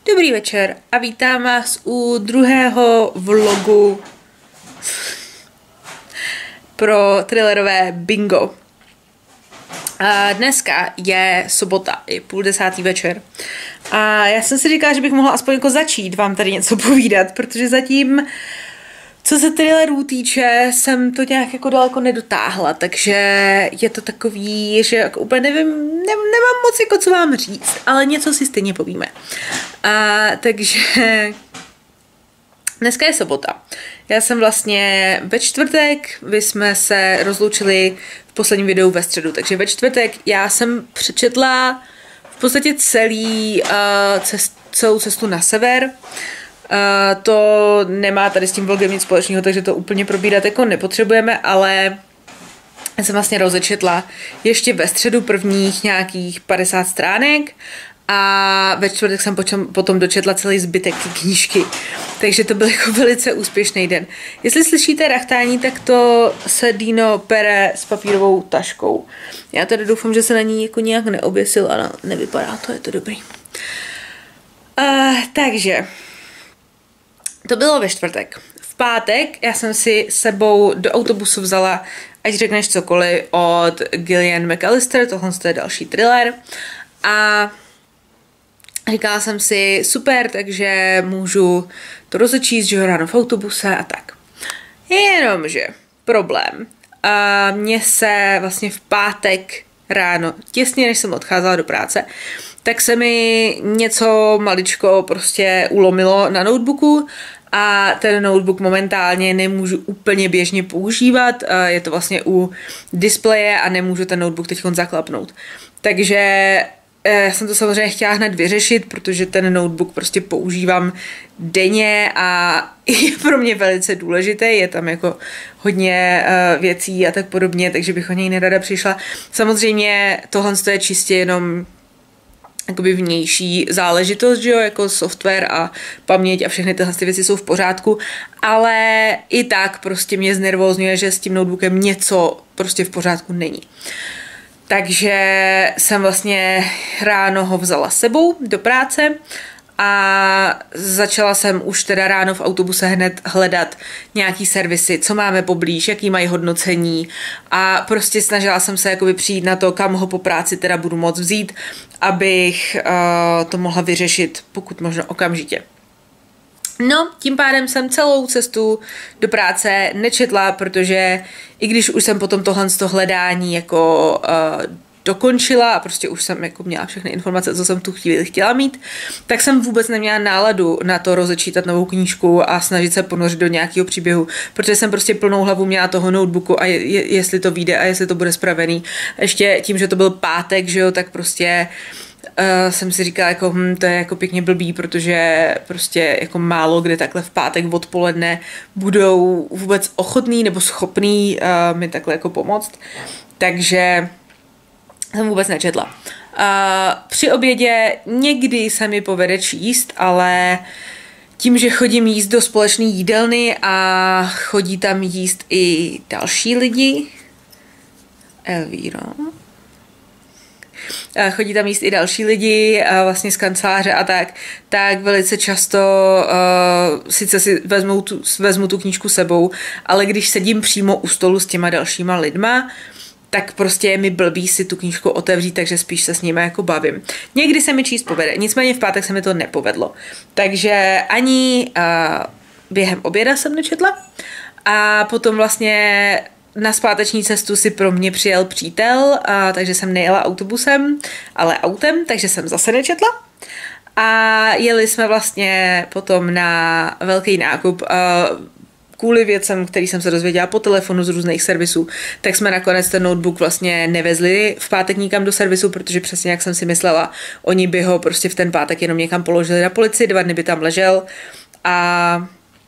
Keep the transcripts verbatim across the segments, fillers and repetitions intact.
Dobrý večer a vítám vás u druhého vlogu pro thrillerové bingo. A dneska je sobota, je půl desátý večer. A já jsem si říkala, že bych mohla aspoň jako začít vám tady něco povídat, protože zatím, co se thrillerů týče, jsem to nějak jako daleko nedotáhla, takže je to takový, že jako úplně nevím, ne, nemám moc jako co vám říct, ale něco si stejně povíme. A takže dneska je sobota. Já jsem vlastně ve čtvrtek, vy jsme se rozloučili v posledním videu ve středu, takže ve čtvrtek já jsem přečetla v podstatě celý, uh, cest, celou cestu na sever. Uh, to nemá tady s tím vlogem nic společného, takže to úplně probírat jako nepotřebujeme, ale já jsem vlastně rozečetla ještě ve středu prvních nějakých padesát stránek a ve čtvrtek jsem potom dočetla celý zbytek té knížky. Takže to byl jako velice úspěšný den. Jestli slyšíte rachtání, tak to se Dino pere s papírovou taškou. Já tedy doufám, že se na ní jako nějak neoběsil, ale nevypadá to, je to dobrý. Uh, takže to bylo ve čtvrtek. V pátek já jsem si sebou do autobusu vzala Ať řekneš cokoliv od Gillian McAllister, tohle je další thriller. A říkala jsem si, super, takže můžu to rozečíst, že ho ráno v autobuse a tak. Jenomže problém. A mně se vlastně v pátek ráno, těsně než jsem odcházela do práce, tak se mi něco maličko prostě ulomilo na notebooku a ten notebook momentálně nemůžu úplně běžně používat, je to vlastně u displeje a nemůžu ten notebook teď zaklapnout. Takže já jsem to samozřejmě chtěla hned vyřešit, protože ten notebook prostě používám denně a je pro mě velice důležitý, je tam jako hodně uh, věcí a tak podobně, takže bych o něj nerada přišla. Samozřejmě tohle je čistě jenom jakoby vnější záležitost, že jo, jako software a paměť a všechny tyhle věci jsou v pořádku, ale i tak prostě mě znervózňuje, že s tím notebookem něco prostě v pořádku není. Takže jsem vlastně ráno ho vzala sebou do práce a začala jsem už teda ráno v autobuse hned hledat nějaký servisy, co máme poblíž, jaký mají hodnocení a prostě snažila jsem se jakoby přijít na to, kam ho po práci teda budu moct vzít, abych uh, to mohla vyřešit pokud možno okamžitě. No, tím pádem jsem celou cestu do práce nečetla, protože i když už jsem potom tohle hledání jako uh, dokončila a prostě už jsem jako měla všechny informace, co jsem v tu chvíli chtěla mít, tak jsem vůbec neměla náladu na to rozečítat novou knížku a snažit se ponořit do nějakého příběhu, protože jsem prostě plnou hlavu měla toho notebooku a je, je, jestli to vyjde a jestli to bude spravený. Ještě tím, že to byl pátek, že jo, tak prostě Uh, jsem si říkala, jako, hm, to je jako pěkně blbý, protože prostě jako málo kde takhle v pátek odpoledne budou vůbec ochotný nebo schopný uh, mi takhle jako pomoct. Takže jsem vůbec nečetla. Uh, při obědě někdy se mi povede číst, ale tím, že chodím jíst do společné jídelny a chodí tam jíst i další lidi, Elvíro, chodí tam jíst i další lidi, vlastně z kanceláře a tak, tak velice často uh, sice si vezmu tu, vezmu tu knížku sebou, ale když sedím přímo u stolu s těma dalšíma lidma, tak prostě je mi blbý si tu knížku otevřít, takže spíš se s nimi jako bavím. Někdy se mi číst povede, nicméně v pátek se mi to nepovedlo. Takže ani uh, během oběda jsem nečetla a potom vlastně na zpáteční cestu si pro mě přijel přítel, a, takže jsem nejela autobusem, ale autem, takže jsem zase nečetla. A jeli jsme vlastně potom na velký nákup a, kvůli věcem, který jsem se dozvěděla po telefonu z různých servisů, tak jsme nakonec ten notebook vlastně nevezli v pátek nikam do servisu, protože přesně jak jsem si myslela, oni by ho prostě v ten pátek jenom někam položili na policii, dva dny by tam ležel a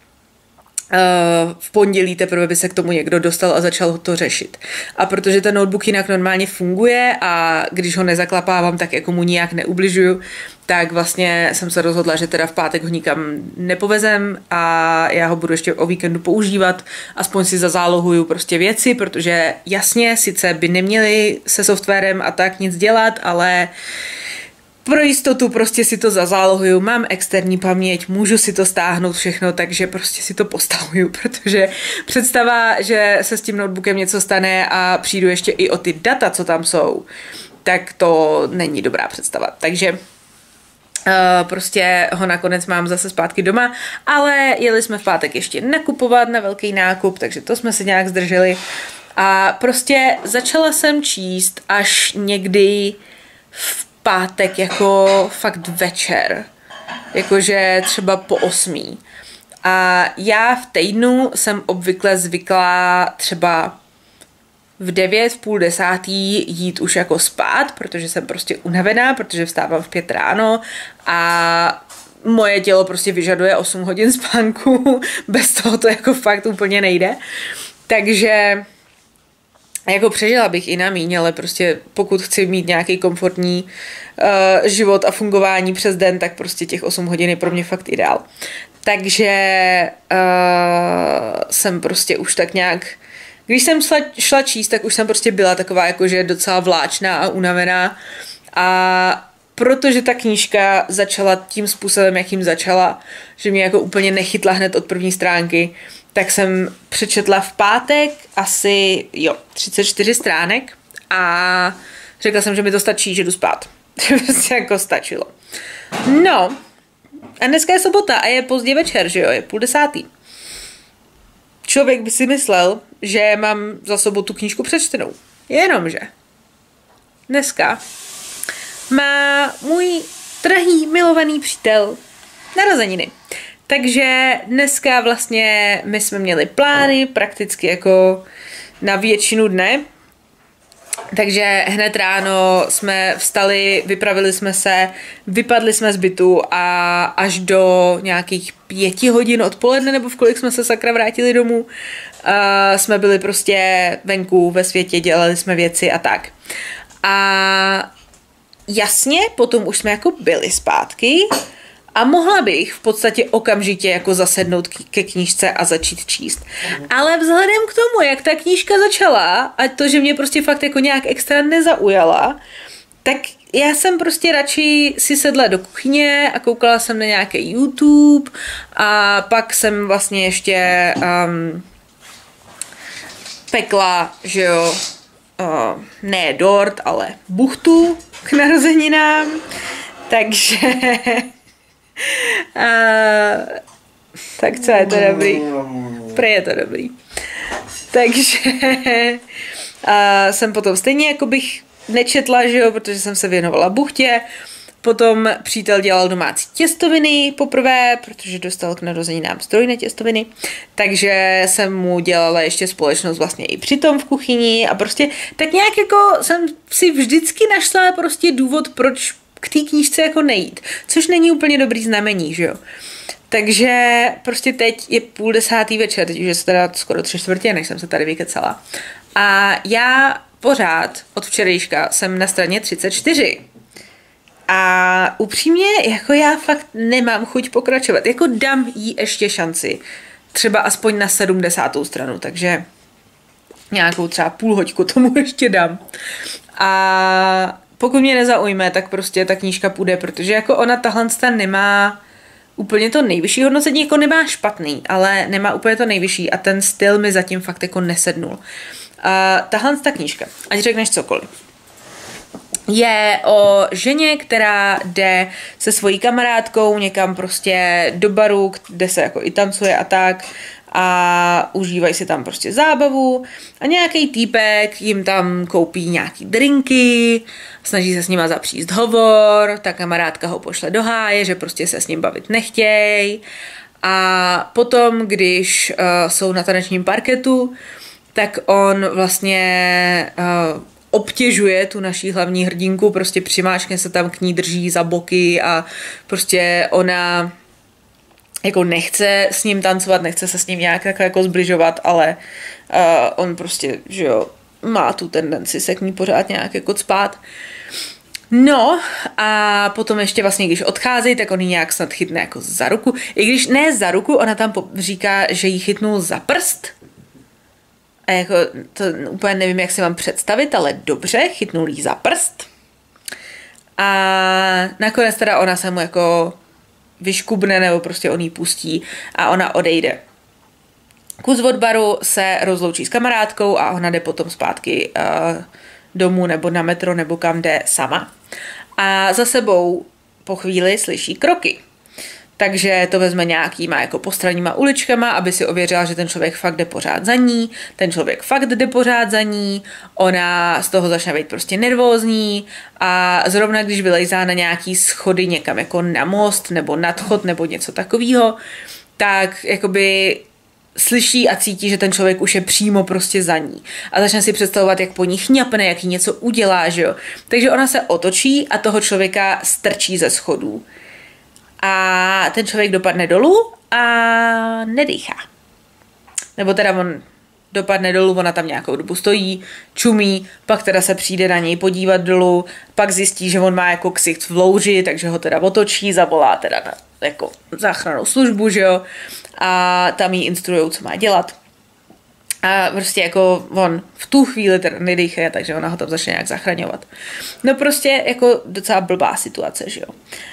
v pondělí teprve by se k tomu někdo dostal a začal to řešit. A protože ten notebook jinak normálně funguje a když ho nezaklapávám, tak jako mu nijak neubližuju, tak vlastně jsem se rozhodla, že teda v pátek ho nikam nepovezem a já ho budu ještě o víkendu používat, aspoň si zazálohuju prostě věci, protože jasně, sice by neměli se softwarem a tak nic dělat, ale pro jistotu prostě si to zazálohuju, mám externí paměť, můžu si to stáhnout všechno, takže prostě si to postavuju, protože představa, že se s tím notebookem něco stane a přijdu ještě i o ty data, co tam jsou, tak to není dobrá představa. Takže Uh, prostě ho nakonec mám zase zpátky doma, ale jeli jsme v pátek ještě nakupovat na velký nákup, takže to jsme se nějak zdrželi a prostě začala jsem číst až někdy v pátek jako fakt večer, jakože třeba po osmí. A já v týdnu jsem obvykle zvyklá třeba v devět, v půl desátý jít už jako spát, protože jsem prostě unavená, protože vstávám v pět ráno a moje tělo prostě vyžaduje osm hodin spánku, bez toho to jako fakt úplně nejde. Takže jako přežila bych i na míň, ale prostě pokud chci mít nějaký komfortní uh, život a fungování přes den, tak prostě těch osm hodin je pro mě fakt ideál. Takže uh, jsem prostě už tak nějak Když jsem šla, šla číst, tak už jsem prostě byla taková jakože docela vláčná a unavená a protože ta knížka začala tím způsobem, jakým začala, že mě jako úplně nechytla hned od první stránky, tak jsem přečetla v pátek asi, jo, třicet čtyři stránek a řekla jsem, že mi to stačí, že jdu spát. Prostě jako stačilo. No, a dneska je sobota a je pozdě večer, že jo, je půl desátý. Člověk by si myslel, že mám za sobotu knížku přečtenou. Jenomže dneska má můj drahý, milovaný přítel narozeniny. Takže dneska vlastně my jsme měli plány prakticky jako na většinu dne. Takže hned ráno jsme vstali, vypravili jsme se, vypadli jsme z bytu a až do nějakých pěti hodin odpoledne, nebo v kolik jsme se sakra vrátili domů, uh, jsme byli prostě venku ve světě, dělali jsme věci a tak. A jasně, potom už jsme jako byli zpátky a mohla bych v podstatě okamžitě jako zasednout ke knížce a začít číst. Ale vzhledem k tomu, jak ta knížka začala a to, že mě prostě fakt jako nějak extra nezaujala, tak já jsem prostě radši si sedla do kuchyně a koukala jsem na nějaký YouTube a pak jsem vlastně ještě um, pekla, že jo, uh, ne dort, ale buchtu k narozeninám. Takže Uh, tak co je to dobrý? Prej je to dobrý. Takže uh, jsem potom stejně jako bych nečetla, že jo, protože jsem se věnovala buchtě. Potom přítel dělal domácí těstoviny poprvé, protože dostal k narozeninám strojné těstoviny. Takže jsem mu dělala ještě společnost vlastně i přitom v kuchyni a prostě tak nějak jako jsem si vždycky našla prostě důvod, proč k té knížce jako nejít, což není úplně dobrý znamení, že jo. Takže prostě teď je půl desátý večer, teď už je teda skoro tři čtvrtě, než jsem se tady vykecala. A já pořád od včerejška jsem na straně třicet čtyři. A upřímně, jako já fakt nemám chuť pokračovat. Jako dám jí ještě šanci. Třeba aspoň na sedmdesátou stranu, takže nějakou třeba půl hoďku tomu ještě dám. A pokud mě nezaujme, tak prostě ta knížka půjde, protože jako ona tahle nemá úplně to nejvyšší hodnocení, jako nemá špatný, ale nemá úplně to nejvyšší a ten styl mi zatím fakt jako nesednul. A tahle ta knížka, ať řekneš cokoliv, je o ženě, která jde se svojí kamarádkou někam prostě do baru, kde se jako i tancuje a tak a užívají si tam prostě zábavu a nějaký týpek jim tam koupí nějaký drinky, snaží se s nima zapříst hovor, ta kamarádka ho pošle do háje, že prostě se s ním bavit nechtěj a potom, když uh, jsou na tanečním parketu, tak on vlastně uh, obtěžuje tu naší hlavní hrdinku, prostě přimáčkne se tam k ní, drží za boky a prostě ona jako nechce s ním tancovat, nechce se s ním nějak takhle jako zbližovat, ale uh, on prostě, že jo, má tu tendenci se k ní pořád nějak jako cpát. No a potom ještě vlastně, když odchází, tak on ji nějak snad chytne jako za ruku. I když ne za ruku, ona tam říká, že ji chytnul za prst. A jako to úplně nevím, jak si mám představit, ale dobře, chytnul jí za prst. A nakonec teda ona se mu jako vyškubne nebo prostě on jí pustí a ona odejde. Kus od baru se rozloučí s kamarádkou a ona jde potom zpátky uh, domů nebo na metro nebo kam jde sama. A za sebou po chvíli slyší kroky. Takže to vezme nějakýma jako postranníma uličkama, aby si ověřila, že ten člověk fakt jde pořád za ní, ten člověk fakt jde pořád za ní, ona z toho začne být prostě nervózní a zrovna když vylejzá na nějaký schody někam jako na most nebo nadchod nebo něco takového, tak jakoby slyší a cítí, že ten člověk už je přímo prostě za ní. A začne si představovat, jak po ní chňapne, jak jí něco udělá, že jo. Takže ona se otočí a toho člověka strčí ze schodů. A ten člověk dopadne dolů a nedýchá. Nebo teda on dopadne dolů, ona tam nějakou dobu stojí, čumí, pak teda se přijde na něj podívat dolů, pak zjistí, že on má jako ksicht v louži, takže ho teda otočí, zavolá teda na jako záchrannou službu, že jo, a tam jí instruujou, co má dělat. A prostě jako on v tu chvíli teda nedýchá, takže ona ho tam začne nějak zachraňovat. No prostě jako docela blbá situace, že jo.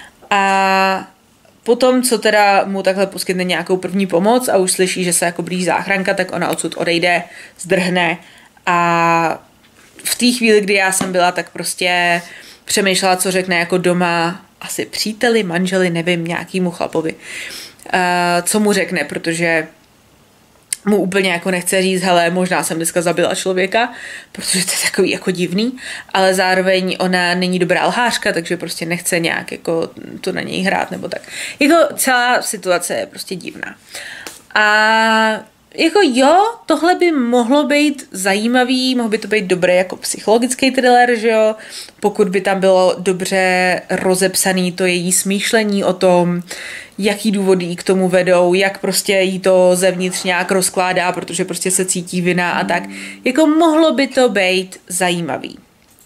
A potom, co teda mu takhle poskytne nějakou první pomoc a už slyší, že se jako blíží záchranka, tak ona odsud odejde, zdrhne a v té chvíli, kdy já jsem byla, tak prostě přemýšlela, co řekne jako doma asi příteli, manželi, nevím, nějakýmu chlapovi. Uh, co mu řekne, protože mu úplně jako nechce říct, hele, možná jsem dneska zabila člověka, protože to je takový jako divný, ale zároveň ona není dobrá lhářka, takže prostě nechce nějak jako to na něj hrát nebo tak. Jako celá situace je prostě divná. A jako jo, tohle by mohlo být zajímavý, mohl by to být dobré jako psychologický thriller, že jo, pokud by tam bylo dobře rozepsaný to její smýšlení o tom, jaký důvody jí k tomu vedou, jak prostě jí to zevnitř nějak rozkládá, protože prostě se cítí vina a tak. Jako mohlo by to být zajímavý.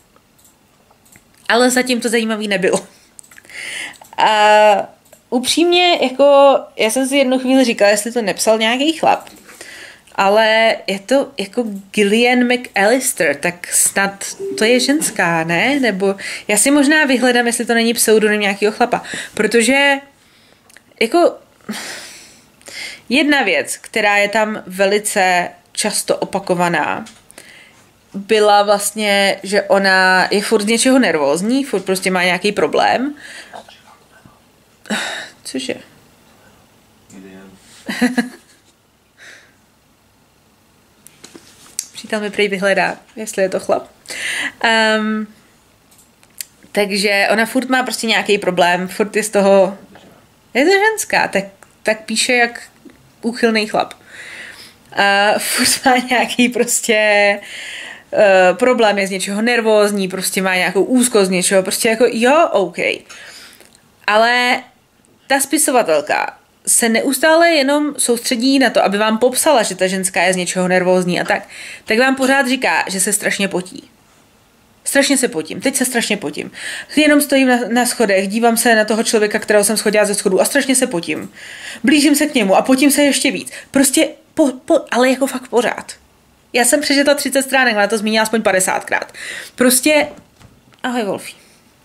Ale zatím to zajímavý nebylo. A upřímně, jako já jsem si jednu chvíli říkala, jestli to nepsal nějaký chlap, ale je to jako Gillian McAllister, tak snad to je ženská, ne? Nebo já si možná vyhledám, jestli to není pseudonym nějakého chlapa, protože jako jedna věc, která je tam velice často opakovaná, byla vlastně, že ona je furt z něčeho nervózní, furt prostě má nějaký problém. Cože? Přítel mi prý vyhledá, jestli je to chlap. Um, takže ona furt má prostě nějaký problém, furt je z toho, je to ženská, tak, tak píše jak úchylný chlap. Uh, furt má nějaký prostě uh, problém, je z něčeho nervózní, prostě má nějakou úzkost z něčeho, prostě jako jo, OK. Ale ta spisovatelka se neustále jenom soustředí na to, aby vám popsala, že ta ženská je z něčeho nervózní a tak, tak vám pořád říká, že se strašně potí. Strašně se potím, teď se strašně potím. Jenom stojím na, na schodech, dívám se na toho člověka, kterého jsem schodila ze schodu a strašně se potím. Blížím se k němu a potím se ještě víc. Prostě, po, po, ale jako fakt pořád. Já jsem přečetla třicet stránek, ale to zmínila aspoň padesátkrát. Prostě, ahoj Wolfí.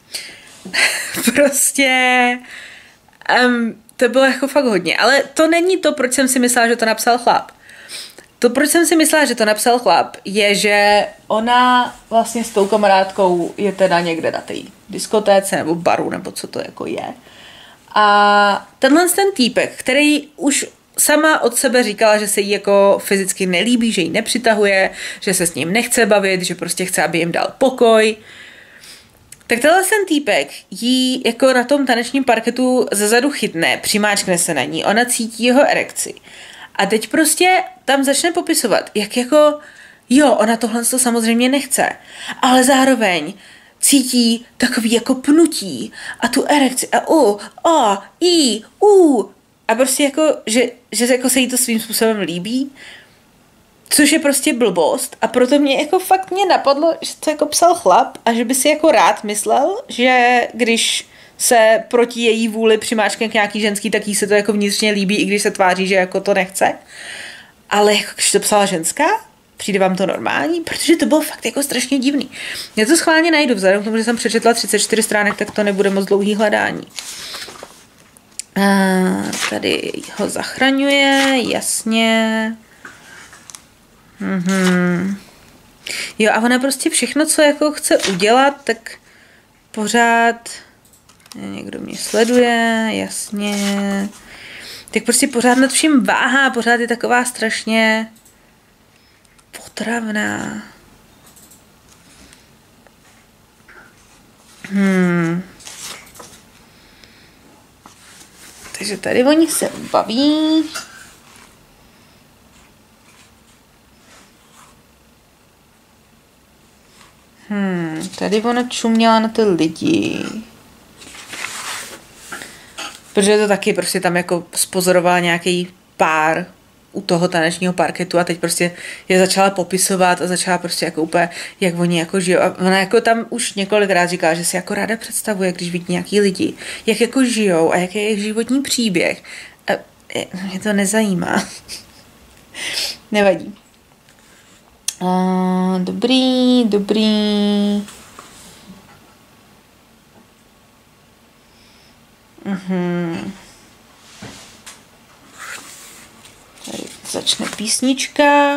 prostě, um, to bylo jako fakt hodně. Ale to není to, proč jsem si myslela, že to napsal chlap. To, proč jsem si myslela, že to napsal chlap, je, že ona vlastně s tou kamarádkou je teda někde na té diskotéce nebo baru, nebo co to jako je. A tenhle ten týpek, který už sama od sebe říkala, že se jí jako fyzicky nelíbí, že jí nepřitahuje, že se s ním nechce bavit, že prostě chce, aby jim dal pokoj, tak tenhle ten týpek jí jako na tom tanečním parketu zezadu chytne, přimáčkne se na ní, ona cítí jeho erekci. A teď prostě tam začne popisovat, jak jako, jo, ona tohle to samozřejmě nechce, ale zároveň cítí takový jako pnutí a tu erekci a u, o, i, u. A prostě jako, že, že jako se jí to svým způsobem líbí, což je prostě blbost a proto mě jako fakt mě napadlo, že to jako psal chlap a že by si jako rád myslel, že když se proti její vůli přimáčkne k nějaký ženský, tak jí se to jako vnitřně líbí, i když se tváří, že jako to nechce. Ale jako když to psala ženská, Přijde vám to normální? Protože to bylo fakt jako strašně divný. Já to schválně najdu, vzhledem k tomu, že jsem přečetla třicet čtyři stránek, tak to nebude moc dlouhý hledání. A tady ho zachraňuje, jasně. Mhm. Jo, a ona prostě všechno, co jako chce udělat, tak pořád někdo mě sleduje, jasně. Tak prostě pořád nad vším váhá, pořád je taková strašně potravná. Hmm. Takže tady oni se baví. Hmm, tady ona čuměla na ty lidi. Protože to taky prostě tam jako spozorovala nějaký pár u toho tanečního parketu a teď prostě je začala popisovat a začala prostě jako úplně, jak oni jako žijou. A ona jako tam už několikrát říkala, že si jako ráda představuje, když vidí nějaký lidi, jak jako žijou a jaký je jejich životní příběh. A mě to nezajímá. Nevadí. Uh, dobrý, dobrý. Mhm. Tady začne písnička.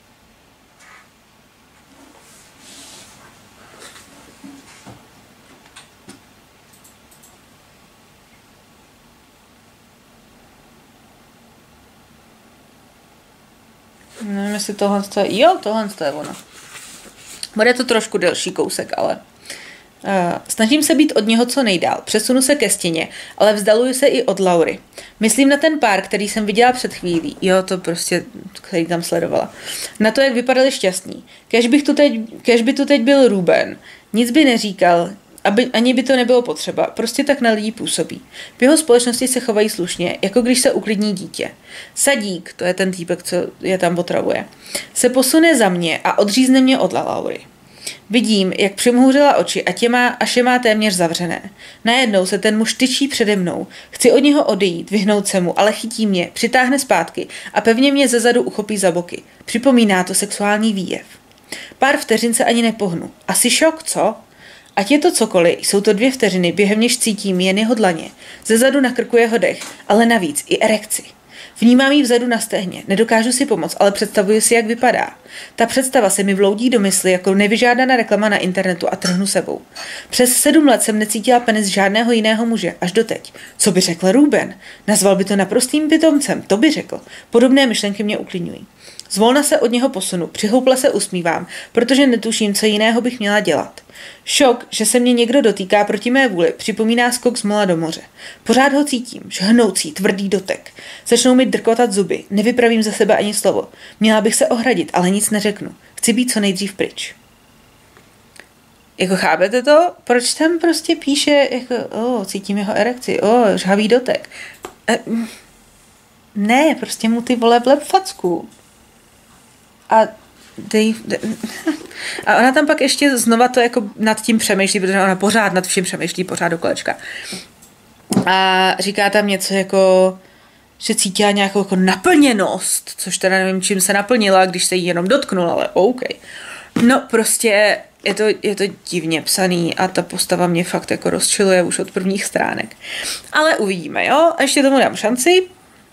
Nevím, jestli tohle je... Jo, tohle je ono. Bude to trošku delší kousek, ale... Uh, snažím se být od něho co nejdál. Přesunu se ke stěně, ale vzdaluju se i od Laury. Myslím na ten pár, který jsem viděla před chvílí. Jo, to prostě, který tam sledovala. Na to, jak vypadali šťastní. Kež, bych tu teď, kež by tu teď byl Ruben. Nic by neříkal, aby, ani by to nebylo potřeba. Prostě tak na lidi působí. V jeho společnosti se chovají slušně, jako když se uklidní dítě. Sadík, to je ten týpek, co je tam otravuje, se posune za mě a odřízne mě od Laury. Vidím, jak přimhouřila oči a tě má, až je má téměř zavřené. Najednou se ten muž tyčí přede mnou. Chci od něho odejít, vyhnout se mu, ale chytí mě, přitáhne zpátky a pevně mě zezadu uchopí za boky. Připomíná to sexuální výjev. Pár vteřin se ani nepohnu. Asi šok, co? Ať je to cokoliv, jsou to dvě vteřiny, během něž cítím jen jeho dlaně. Zezadu na krku jeho dech, ale navíc i erekci. Vnímám ji vzadu na stehně, nedokážu si pomoct, ale představuji si, jak vypadá. Ta představa se mi vloudí do mysli jako nevyžádaná reklama na internetu a trhnu sebou. Přes sedm let jsem necítila penis žádného jiného muže, až doteď. Co by řekl Ruben? Nazval by to naprostým pitomcem, to by řekl. Podobné myšlenky mě uklidňují. Zvolna se od něho posunu, přihouple se usmívám, protože netuším, co jiného bych měla dělat. Šok, že se mě někdo dotýká proti mé vůli, připomíná skok z mola do moře. Pořád ho cítím, žhnoucí, tvrdý dotek. Začnou mi drkotat zuby, nevypravím za sebe ani slovo. Měla bych se ohradit, ale nic neřeknu. Chci být co nejdřív pryč. Jako chápete to? Proč tam prostě píše, jako, o, cítím jeho erekci, o, žhavý dotek. E, ne, prostě mu ty vole vlep facku. A dej, dej, a ona tam pak ještě znova to jako nad tím přemýšlí, protože ona pořád nad vším přemýšlí, pořád do kolečka. A říká tam něco jako, že cítila nějakou jako naplněnost, což teda nevím, čím se naplnila, když se jí jenom dotknul, ale OK. No prostě je to, je to divně psaný a ta postava mě fakt jako rozčiluje už od prvních stránek. Ale uvidíme, jo? A ještě tomu dám šanci.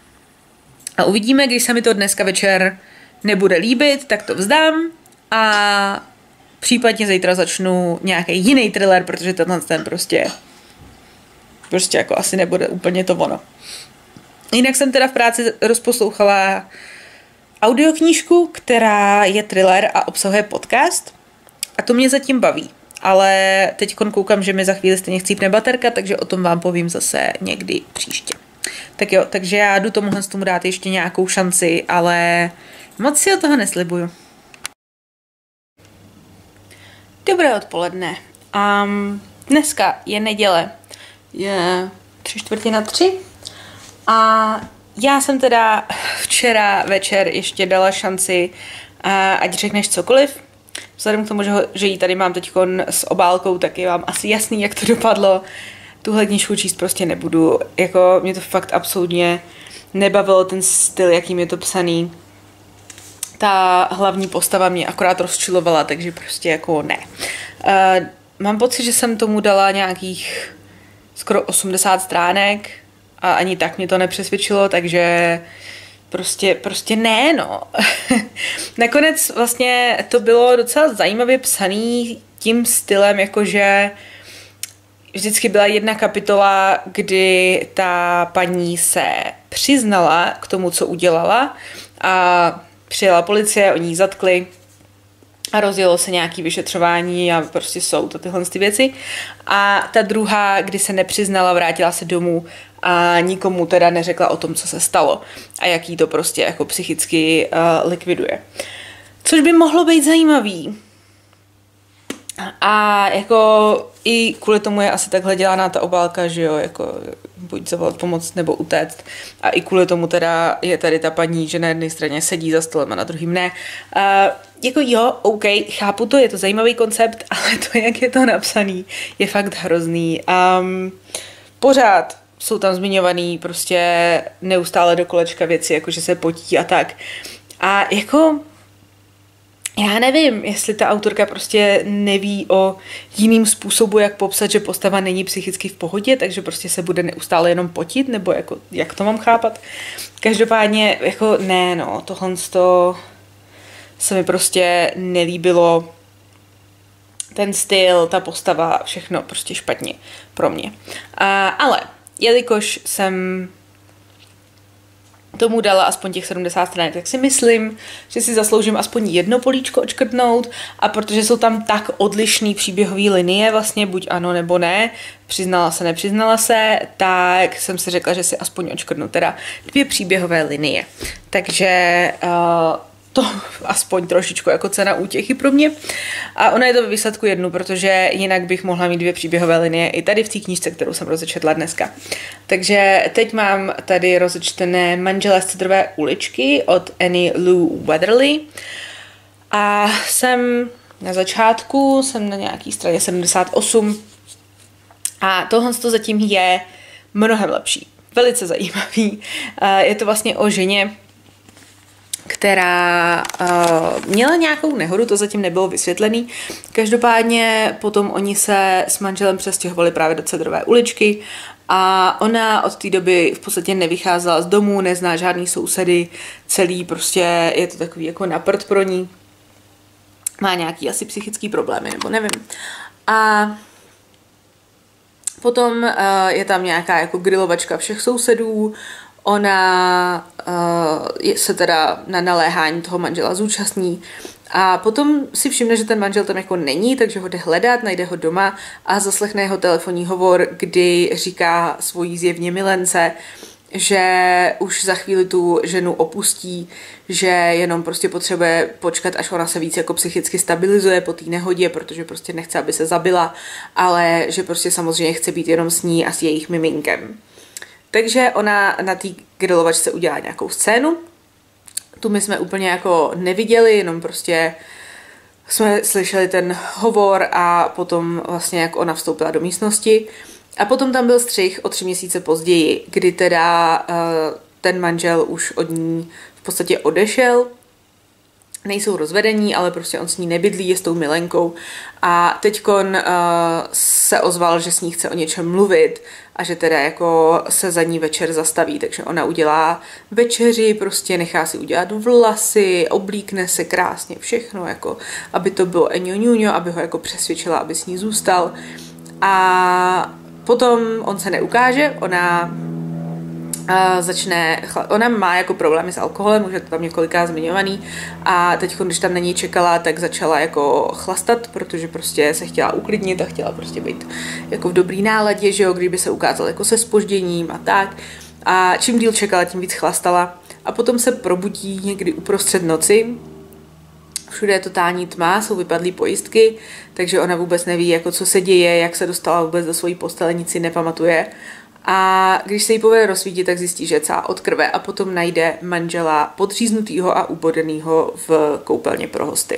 A uvidíme, když se mi to dneska večer nebude líbit, tak to vzdám a případně zítra začnu nějaký jiný thriller, protože tenhle ten prostě prostě jako asi nebude úplně to ono. Jinak jsem teda v práci rozposlouchala audioknížku, která je thriller a obsahuje podcast a to mě zatím baví. Ale teď koukám, že mi za chvíli stejně chcípne baterka, takže o tom vám povím zase někdy příště. Tak jo, takže já jdu tomuhle tomu dát ještě nějakou šanci, ale moc si o toho neslibuju. Dobré odpoledne. Um, dneska je neděle. Je tři čtvrtě na tři. A já jsem teda včera večer ještě dala šanci, uh, ať řekneš cokoliv. Vzhledem k tomu, že, ho, že ji tady mám teď s obálkou, tak je vám asi jasný, jak to dopadlo. Tuhle knížku číst prostě nebudu. Jako mě to fakt absolutně nebavilo, ten styl, jakým je to psaný. ta hlavní postava mě akorát rozčilovala, takže prostě jako ne. Uh, mám pocit, že jsem tomu dala nějakých skoro osmdesát stránek a ani tak mě to nepřesvědčilo, takže prostě, prostě ne, no. Nakonec vlastně to bylo docela zajímavě psaný tím stylem, jakože vždycky byla jedna kapitola, kdy ta paní se přiznala k tomu, co udělala a přijela policie, oni ji zatkli a rozjelo se nějaké vyšetřování a prostě soud a tyhle ty věci. A ta druhá, kdy se nepřiznala, vrátila se domů a nikomu teda neřekla o tom, co se stalo a jak jí to prostě jako psychicky uh, likviduje. Což by mohlo být zajímavý. A jako i kvůli tomu je asi takhle dělaná ta obálka, že jo, jako buď zavolat pomoc nebo utéct. A i kvůli tomu teda je tady ta paní, že na jedné straně sedí za stolem a na druhým ne. Uh, jako jo, OK, chápu to, je to zajímavý koncept, ale to, jak je to napsaný, je fakt hrozný. Um, pořád jsou tam zmiňovaný prostě neustále do kolečka věci, jako že se potí a tak. A jako já nevím, jestli ta autorka prostě neví o jiným způsobu, jak popsat, že postava není psychicky v pohodě, takže prostě se bude neustále jenom potit, nebo jako, jak to mám chápat. Každopádně, jako ne, no, tohle to se mi prostě nelíbilo. Ten styl, ta postava, všechno prostě špatně pro mě. A, ale, jelikož jsem tomu dala aspoň těch sedmdesát stránek, tak si myslím, že si zasloužím aspoň jedno políčko odškrtnout a protože jsou tam tak odlišný příběhové linie, vlastně buď ano nebo ne, přiznala se, nepřiznala se, tak jsem si řekla, že si aspoň odškrtnu teda dvě příběhové linie. Takže uh, to aspoň trošičku jako cena útěchy pro mě. A ona je to ve výsledku jednu, protože jinak bych mohla mít dvě příběhové linie i tady v té knížce, kterou jsem rozečetla dneska. Takže teď mám tady rozečtené Manželé z Cedrové uličky od Annie Lou Weatherly. A jsem na začátku, jsem na nějaký straně sedmdesát osm a tohle to zatím je mnohem lepší. Velice zajímavý. Je to vlastně o ženě, která uh, měla nějakou nehodu, to zatím nebylo vysvětlený. Každopádně potom oni se s manželem přestěhovali právě do Cedrové uličky a ona od té doby v podstatě nevycházela z domu, nezná žádný sousedy, celý prostě je to takový jako na prd pro ní. Má nějaký asi psychický problémy, nebo nevím. A potom uh, je tam nějaká jako grilovačka všech sousedů. Ona uh, se teda na naléhání toho manžela zúčastní a potom si všimne, že ten manžel tam jako není, takže ho jde hledat, najde ho doma a zaslechne jeho telefonní hovor, kdy říká svojí zjevně milence, že už za chvíli tu ženu opustí, že jenom prostě potřebuje počkat, až ona se víc jako psychicky stabilizuje po té nehodě, protože prostě nechce, aby se zabila, ale že prostě samozřejmě chce být jenom s ní a s jejich miminkem. Takže ona na té grilovačce udělá nějakou scénu. Tu my jsme úplně jako neviděli, jenom prostě jsme slyšeli ten hovor a potom vlastně jak ona vstoupila do místnosti. A potom tam byl střih o tři měsíce později, kdy teda uh, ten manžel už od ní v podstatě odešel. Nejsou rozvedení, ale prostě on s ní nebydlí, je s tou milenkou a teďkon uh, se ozval, že s ní chce o něčem mluvit a že teda jako se za ní večer zastaví, takže ona udělá večeři, prostě nechá si udělat vlasy, oblíkne se krásně všechno, jako aby to bylo eňoňuňo, aby ho jako přesvědčila, aby s ní zůstal a potom on se neukáže, ona Uh, začne, ona má jako problémy s alkoholem, už je to tam několikrát zmiňovaný a teď, když tam na ní čekala, tak začala jako chlastat, protože prostě se chtěla uklidnit a chtěla prostě být jako v dobrý náladě, že jo, kdyby se ukázal jako se zpožděním a tak a čím díl čekala, tím víc chlastala a potom se probudí někdy uprostřed noci, všude je totální tma, jsou vypadlý pojistky, takže ona vůbec neví, jako co se děje, jak se dostala vůbec do svojí postele, nic si nepamatuje. A když se jí povede rozsvítit, tak zjistí, že je celá od krve a potom najde manžela podříznutýho a ubodenýho v koupelně pro hosty.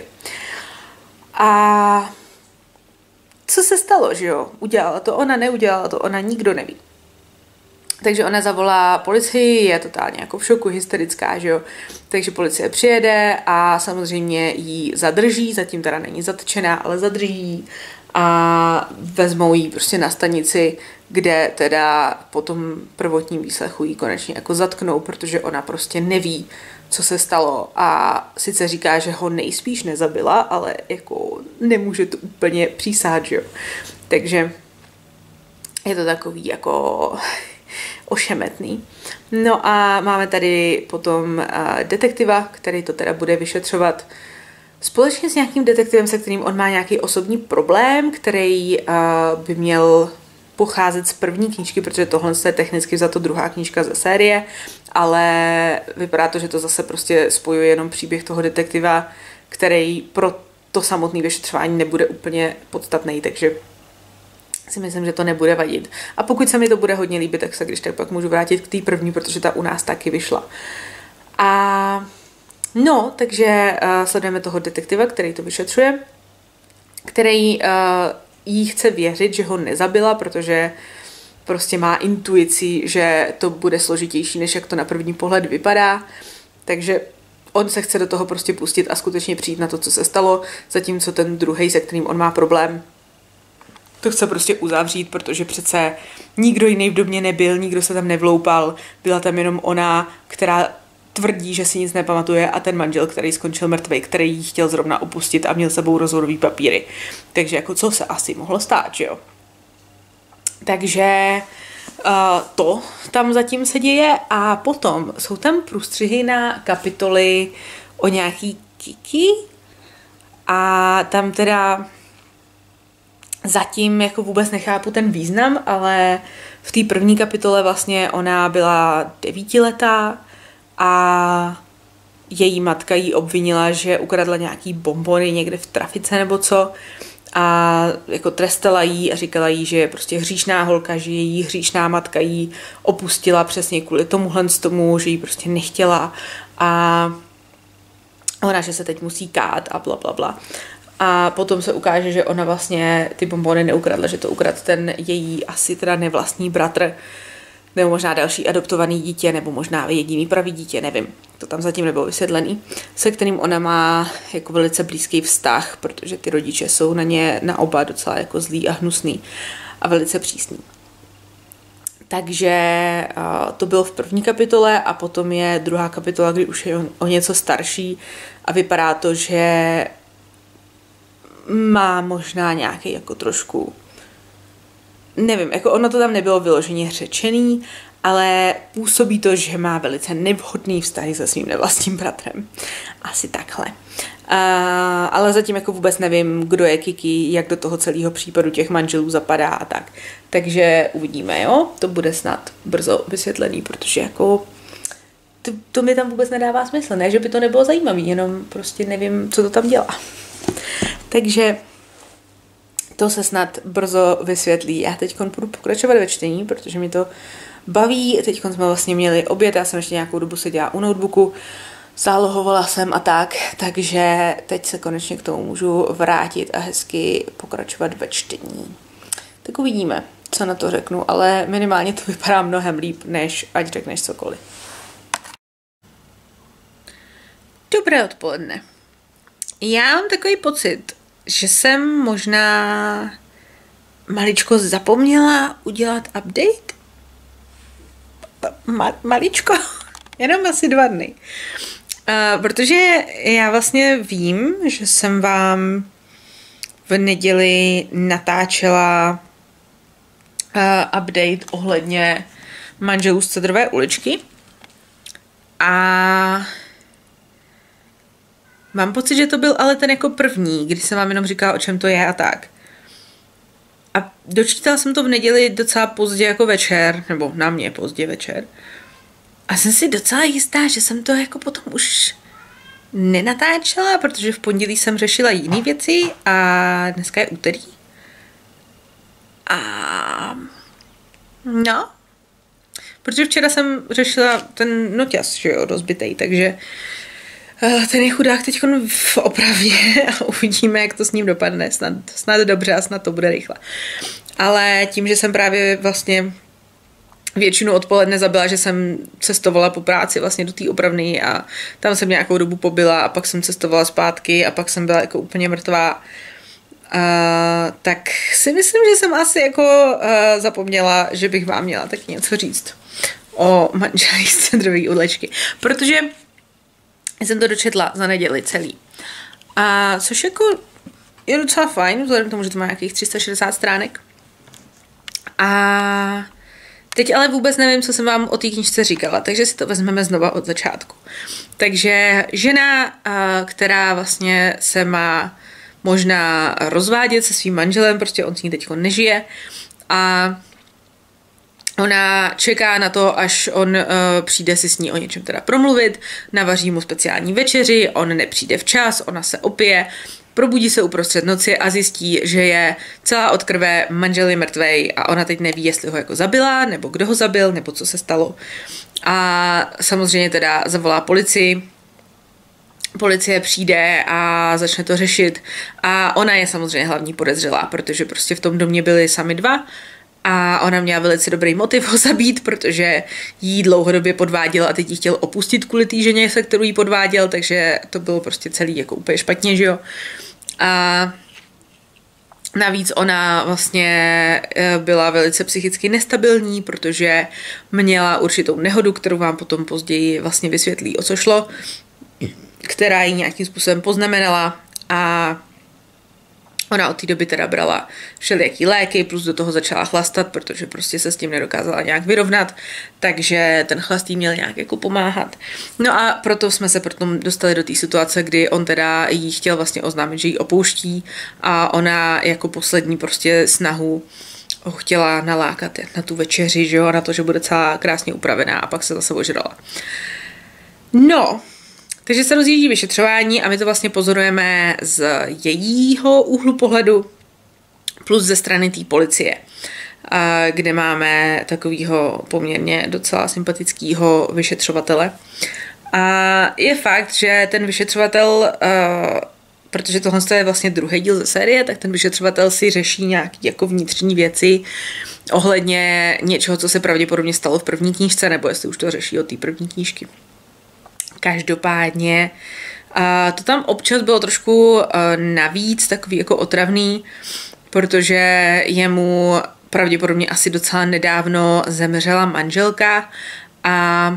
A co se stalo, že jo? Udělala to ona, neudělala to ona, nikdo neví. Takže ona zavolá policii, je totálně jako v šoku, hysterická, že jo. Takže policie přijede a samozřejmě ji zadrží, zatím teda není zatčená, ale zadrží a vezmou ji prostě na stanici, kde teda po tom prvotním výslechu ji konečně jako zatknou, protože ona prostě neví, co se stalo a sice říká, že ho nejspíš nezabila, ale jako nemůže to úplně přísahat, že jo. Takže je to takový jako ošemetný. No a máme tady potom uh, detektiva, který to teda bude vyšetřovat společně s nějakým detektivem, se kterým on má nějaký osobní problém, který uh, by měl pocházet z první knížky, protože tohle je technicky za to druhá knížka ze série, ale vypadá to, že to zase prostě spojuje jenom příběh toho detektiva, který pro to samotné vyšetřování nebude úplně podstatný, takže si myslím, že to nebude vadit. A pokud se mi to bude hodně líbit, tak se když tak pak můžu vrátit k té první, protože ta u nás taky vyšla. A no, takže uh, sledujeme toho detektiva, který to vyšetřuje, který uh, jí chce věřit, že ho nezabila, protože prostě má intuici, že to bude složitější, než jak to na první pohled vypadá. Takže on se chce do toho prostě pustit a skutečně přijít na to, co se stalo, zatímco ten druhej, se kterým on má problém, to chce prostě uzavřít, protože přece nikdo jiný v domě nebyl, nikdo se tam nevloupal, byla tam jenom ona, která tvrdí, že si nic nepamatuje a ten manžel, který skončil mrtvej, který jí chtěl zrovna opustit a měl sebou rozhodový papíry. Takže jako co se asi mohlo stát, že jo? Takže uh, to tam zatím se děje a potom jsou tam průstřihy na kapitoly o nějaký Kiki a tam teda zatím jako vůbec nechápu ten význam, ale v té první kapitole vlastně ona byla devítiletá a její matka jí obvinila, že ukradla nějaký bonbony někde v trafice nebo co a jako trestala jí a říkala jí, že je prostě hříšná holka, že její hříšná matka jí opustila přesně kvůli tomuhle z tomu, že jí prostě nechtěla a ona, že se teď musí kát a bla, bla, bla. A potom se ukáže, že ona vlastně ty bonbony neukradla, že to ukradl ten její asi teda nevlastní bratr, nebo možná další adoptovaný dítě, nebo možná jediný pravý dítě, nevím. To tam zatím nebylo vysvětlený, se kterým ona má jako velice blízký vztah, protože ty rodiče jsou na ně na oba docela jako zlý a hnusný a velice přísný. Takže uh, to bylo v první kapitole a potom je druhá kapitola, kdy už je o, o něco starší a vypadá to, že má možná nějaký jako trošku, nevím, jako ono to tam nebylo vyloženě řečený, ale působí to, že má velice nevhodný vztahy se svým nevlastním bratrem. Asi takhle. Uh, ale zatím jako vůbec nevím, kdo je Kiki, jak do toho celého případu těch manželů zapadá a tak. Takže uvidíme, jo? To bude snad brzo vysvětlený, protože jako to, to mi tam vůbec nedává smysl. Ne, že by to nebylo zajímavý, jenom prostě nevím, co to tam dělá. Takže to se snad brzo vysvětlí. Já teď budu pokračovat ve čtení, protože mi to baví. Teď jsme vlastně měli oběd, já jsem ještě nějakou dobu seděla u notebooku, zálohovala jsem a tak, takže teď se konečně k tomu můžu vrátit a hezky pokračovat ve čtení. Tak uvidíme, co na to řeknu, ale minimálně to vypadá mnohem líp, než ať řekneš cokoliv. Dobré odpoledne. Já mám takový pocit, že jsem možná maličko zapomněla udělat update. Ma- maličko, jenom asi dva dny. Uh, protože já vlastně vím, že jsem vám v neděli natáčela uh, update ohledně manželů z Cedrové uličky. A mám pocit, že to byl ale ten jako první, kdy jsem vám jenom říkala, o čem to je a tak. A dočítala jsem to v neděli docela pozdě jako večer, nebo na mě pozdě večer. A jsem si docela jistá, že jsem to jako potom už nenatáčela, protože v pondělí jsem řešila jiné věci a dneska je úterý. A no, protože včera jsem řešila ten noťaz, že jo, rozbitej, takže ten je chudák teď v opravě a uvidíme, jak to s ním dopadne. Snad, snad dobře a snad to bude rychle. Ale tím, že jsem právě vlastně většinu odpoledne zabila, že jsem cestovala po práci vlastně do té opravny a tam jsem nějakou dobu pobyla a pak jsem cestovala zpátky a pak jsem byla jako úplně mrtvá. Uh, tak si myslím, že jsem asi jako uh, zapomněla, že bych vám měla tak něco říct o manželích z centrové udlečky, protože jsem to dočetla za neděli celý. A což jako je docela fajn, vzhledem k tomu, že to má nějakých tři sta šedesát stránek. A teď ale vůbec nevím, co jsem vám o té knížce říkala, takže si to vezmeme znova od začátku. Takže žena, která vlastně se má možná rozvádět se svým manželem, prostě on s ní teďko nežije a ona čeká na to, až on uh, přijde si s ní o něčem teda promluvit, navaří mu speciální večeři, on nepřijde včas, ona se opije, probudí se uprostřed noci a zjistí, že je celá od krve, manžel je mrtvej a ona teď neví, jestli ho jako zabila, nebo kdo ho zabil, nebo co se stalo. A samozřejmě teda zavolá policii, policie přijde a začne to řešit a ona je samozřejmě hlavní podezřelá, protože prostě v tom domě byli sami dva a ona měla velice dobrý motiv ho zabít, protože jí dlouhodobě podváděl a teď jí chtěl opustit kvůli té ženě, se kterou jí podváděl, takže to bylo prostě celý jako úplně špatně, že jo. A navíc ona vlastně byla velice psychicky nestabilní, protože měla určitou nehodu, kterou vám potom později vlastně vysvětlí, o co šlo, která ji nějakým způsobem poznamenala a ona od té doby teda brala všelijaký léky, plus do toho začala chlastat, protože prostě se s tím nedokázala nějak vyrovnat, takže ten chlast jí měl nějak jako pomáhat. No a proto jsme se potom dostali do té situace, kdy on teda jí chtěl vlastně oznámit, že ji opouští a ona jako poslední prostě snahu ho chtěla nalákat na tu večeři, že jo, na to, že bude celá krásně upravená a pak se zase ožrala. No, takže se rozjíždí vyšetřování a my to vlastně pozorujeme z jejího úhlu pohledu plus ze strany té policie, kde máme takového poměrně docela sympatického vyšetřovatele. A je fakt, že ten vyšetřovatel, protože tohle je vlastně druhý díl ze série, tak ten vyšetřovatel si řeší nějaké jako vnitřní věci ohledně něčeho, co se pravděpodobně stalo v první knížce, nebo jestli už to řeší od té první knížky. Každopádně a to tam občas bylo trošku navíc takový jako otravný, protože jemu pravděpodobně asi docela nedávno zemřela manželka a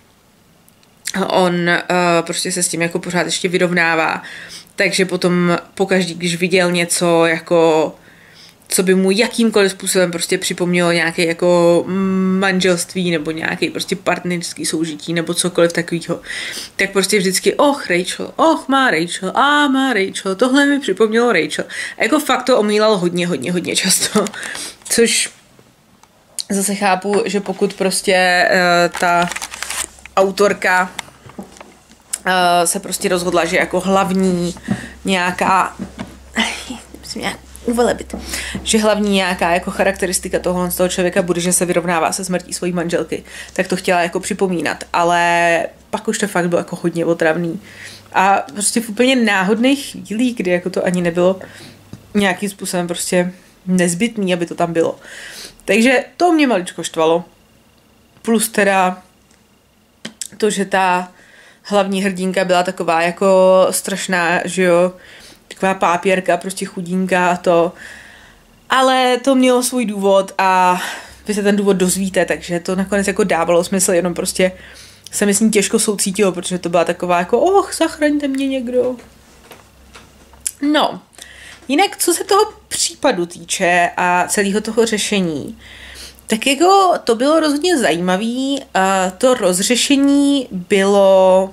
on prostě se s tím jako pořád ještě vyrovnává. Takže potom pokaždý, když viděl něco jako co by mu jakýmkoliv způsobem prostě připomnělo nějaké jako manželství nebo nějaký prostě partnerský soužití nebo cokoliv takového, tak prostě vždycky och Rachel, och má Rachel, a má Rachel, tohle mi připomnělo Rachel. A jako fakt to omílal hodně, hodně, hodně často, což zase chápu, že pokud prostě uh, ta autorka uh, se prostě rozhodla, že jako hlavní nějaká myslím nějak uvelebit, že hlavní nějaká jako charakteristika toho, z toho člověka bude, že se vyrovnává se smrtí svojí manželky, tak to chtěla jako připomínat, ale pak už to fakt bylo jako hodně otravný. A prostě v úplně náhodných chvílích, kdy jako to ani nebylo nějakým způsobem prostě nezbytný, aby to tam bylo. Takže to mě maličko štvalo. Plus teda to, že ta hlavní hrdinka byla taková jako strašná, že jo, taková pápěrka, prostě chudinka a to. Ale to mělo svůj důvod a vy se ten důvod dozvíte, takže to nakonec jako dávalo smysl, jenom prostě se mi s ní těžko soucítilo, protože to byla taková jako och, zachraňte mě někdo. No, jinak co se toho případu týče a celého toho řešení, tak jako to bylo rozhodně zajímavý. A to rozřešení bylo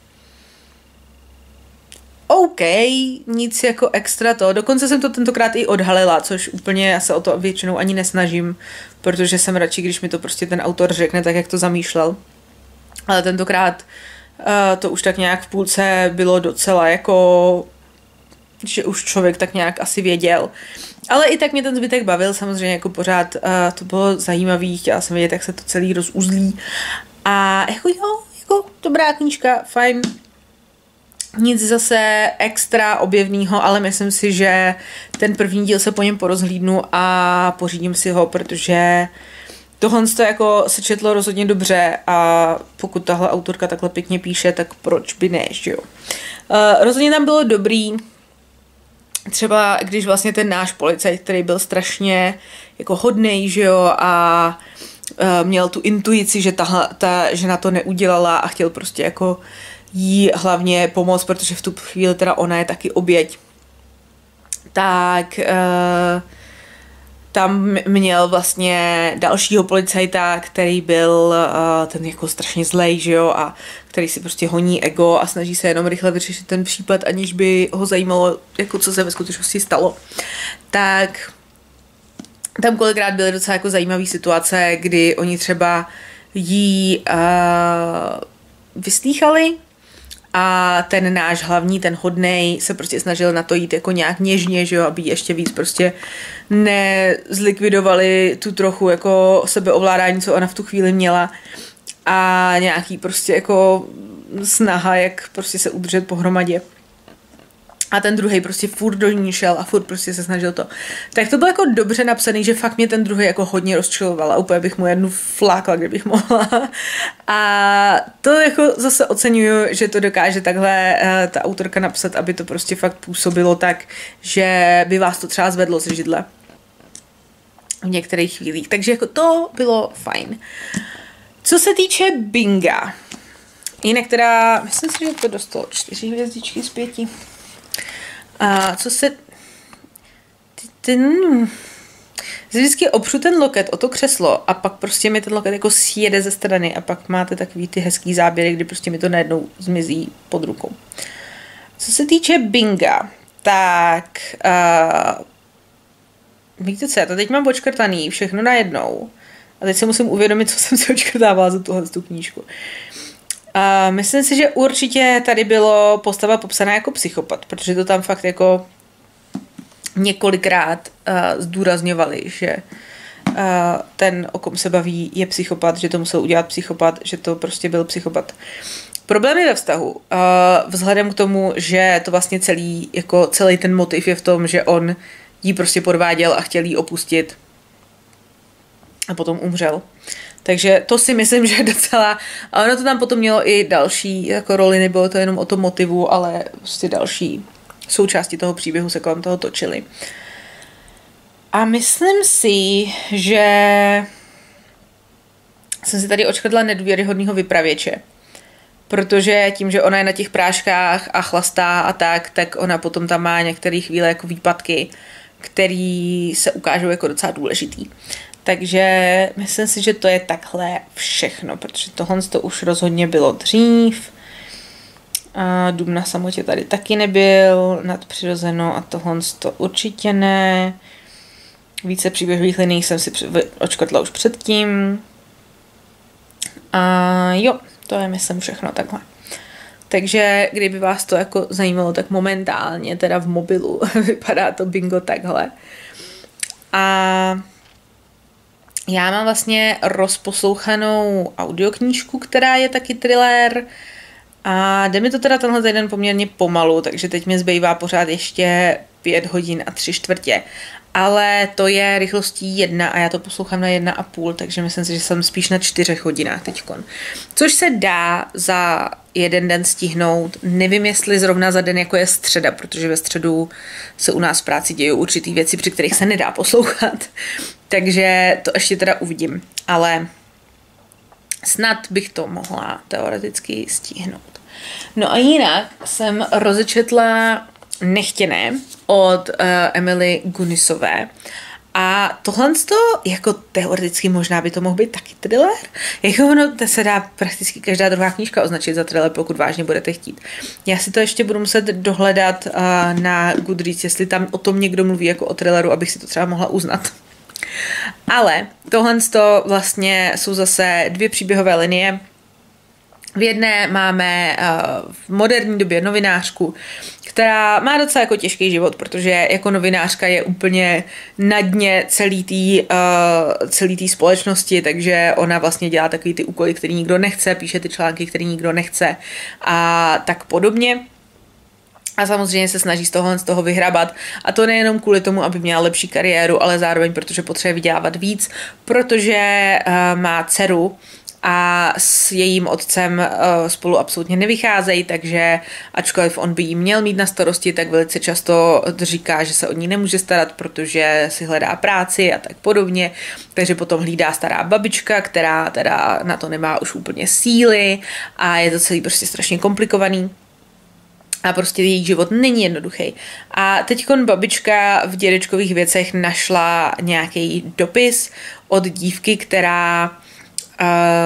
OK, nic jako extra to. Dokonce jsem to tentokrát i odhalila, což úplně já se o to většinou ani nesnažím, protože jsem radši, když mi to prostě ten autor řekne tak, jak to zamýšlel. Ale tentokrát uh, to už tak nějak v půlce bylo docela jako, že už člověk tak nějak asi věděl. Ale i tak mě ten zbytek bavil, samozřejmě jako pořád uh, to bylo zajímavý, chtěla jsem vědět, jak se to celý rozuzlí. A jako jo, jako dobrá knížka, fajn. Nic zase extra objevného, ale myslím si, že ten první díl se po něm porozhlídnu a pořídím si ho, protože tohle to jako se četlo rozhodně dobře a pokud tahle autorka takhle pěkně píše, tak proč by ne, že jo. Uh, rozhodně tam bylo dobrý, třeba když vlastně ten náš policajt, který byl strašně jako hodnej, že jo, a uh, měl tu intuici, že ta, ta žena to neudělala a chtěl prostě jako jí hlavně pomoct, protože v tu chvíli teda ona je taky oběť. Tak uh, tam měl vlastně dalšího policajta, který byl uh, ten jako strašně zlej, že jo, a který si prostě honí ego a snaží se jenom rychle vyřešit ten případ, aniž by ho zajímalo, jako co se ve skutečnosti stalo. Tak tam kolikrát byly docela jako zajímavé situace, kdy oni třeba jí uh, vyslýchali a ten náš hlavní, ten hodnej, se prostě snažil na to jít jako nějak něžně, že jo, aby ještě víc prostě nezlikvidovali tu trochu jako sebeovládání, co ona v tu chvíli měla a nějaký prostě jako snaha, jak prostě se udržet pohromadě. A ten druhý prostě furt do ní šel a furt prostě se snažil to. Tak to bylo jako dobře napsaný, že fakt mě ten druhý jako hodně rozčiloval a úplně bych mu jednu flákla, kdybych mohla. A to jako zase oceňuju, že to dokáže takhle uh, ta autorka napsat, aby to prostě fakt působilo tak, že by vás to třeba zvedlo ze židle v některých chvílích. Takže jako to bylo fajn. Co se týče Binga, jinak teda, myslím si, že to dostalo čtyři hvězdičky z pěti. A co se... Ten... Vždycky opřu ten loket o to křeslo a pak prostě mi ten loket jako sjede ze strany a pak máte takový ty hezký záběry, kdy prostě mi to najednou zmizí pod rukou. Co se týče Binga, tak... Uh, víte co, já to teď mám očkrtaný všechno najednou a teď se musím uvědomit, co jsem si očkrtávala za tuhle tu knížku. Uh, myslím si, že určitě tady bylo postava popsaná jako psychopat, protože to tam fakt jako několikrát uh, zdůrazňovali, že uh, ten, o kom se baví, je psychopat, že to musel udělat psychopat, že to prostě byl psychopat. Problém je ve vztahu. Uh, vzhledem k tomu, že to vlastně celý, jako celý ten motiv je v tom, že on jí prostě podváděl a chtěl jí opustit a potom umřel. Takže to si myslím, že docela... A ono to tam potom mělo i další jako roli, nebylo to jenom o tom motivu, ale prostě další součásti toho příběhu se kolem toho točily. A myslím si, že jsem si tady očkrtla nedůvěryhodného vypravěče. Protože tím, že ona je na těch práškách a chlastá a tak, tak ona potom tam má některé chvíle jako výpadky, který se ukážou jako docela důležitý. Takže myslím si, že to je takhle všechno, protože tohle to už rozhodně bylo dřív. A Dům na samotě tady taky nebyl, nadpřirozeno a tohle to určitě ne. Více příběhových liní jsem si očkrtla už předtím. A jo, to je myslím všechno takhle. Takže kdyby vás to jako zajímalo, tak momentálně teda v mobilu vypadá to bingo takhle. A já mám vlastně rozposlouchanou audioknížku, která je taky thriller a jde mi to teda tenhle týden poměrně pomalu, takže teď mi zbývá pořád ještě pět hodin a tři čtvrtě. Ale to je rychlostí jedna a já to poslouchám na jedna a půl, takže myslím si, že jsem spíš na čtyřech hodinách teďkon. Což se dá za jeden den stihnout. Nevím, jestli zrovna za den, jako je středa, protože ve středu se u nás v práci dějí určitý věci, při kterých se nedá poslouchat. Takže to ještě teda uvidím. Ale snad bych to mohla teoreticky stihnout. No a jinak jsem rozečetla Nechtěné od uh, Emily Gunisové. A tohle to, jako teoreticky možná by to mohl být taky thriller. Jako ono, to se dá prakticky každá druhá knížka označit za thriller, pokud vážně budete chtít. Já si to ještě budu muset dohledat uh, na Goodreads, jestli tam o tom někdo mluví jako o thrilleru, abych si to třeba mohla uznat. Ale tohle to vlastně jsou zase dvě příběhové linie. V jedné máme uh, v moderní době novinářku, která má docela jako těžký život, protože jako novinářka je úplně na dně celý té uh, celý té společnosti, takže ona vlastně dělá takový ty úkoly, který nikdo nechce, píše ty články, který nikdo nechce a tak podobně. A samozřejmě se snaží z toho, z toho vyhrabat. A to nejenom kvůli tomu, aby měla lepší kariéru, ale zároveň protože potřebuje vydělávat víc, protože uh, má dceru a s jejím otcem uh, spolu absolutně nevycházejí, takže ačkoliv on by jí měl mít na starosti, tak velice často říká, že se o ní nemůže starat, protože si hledá práci a tak podobně. Takže potom hlídá stará babička, která teda na to nemá už úplně síly a je to celý prostě strašně komplikovaný. A prostě její život není jednoduchý. A teďkon babička v dědečkových věcech našla nějaký dopis od dívky, která uh,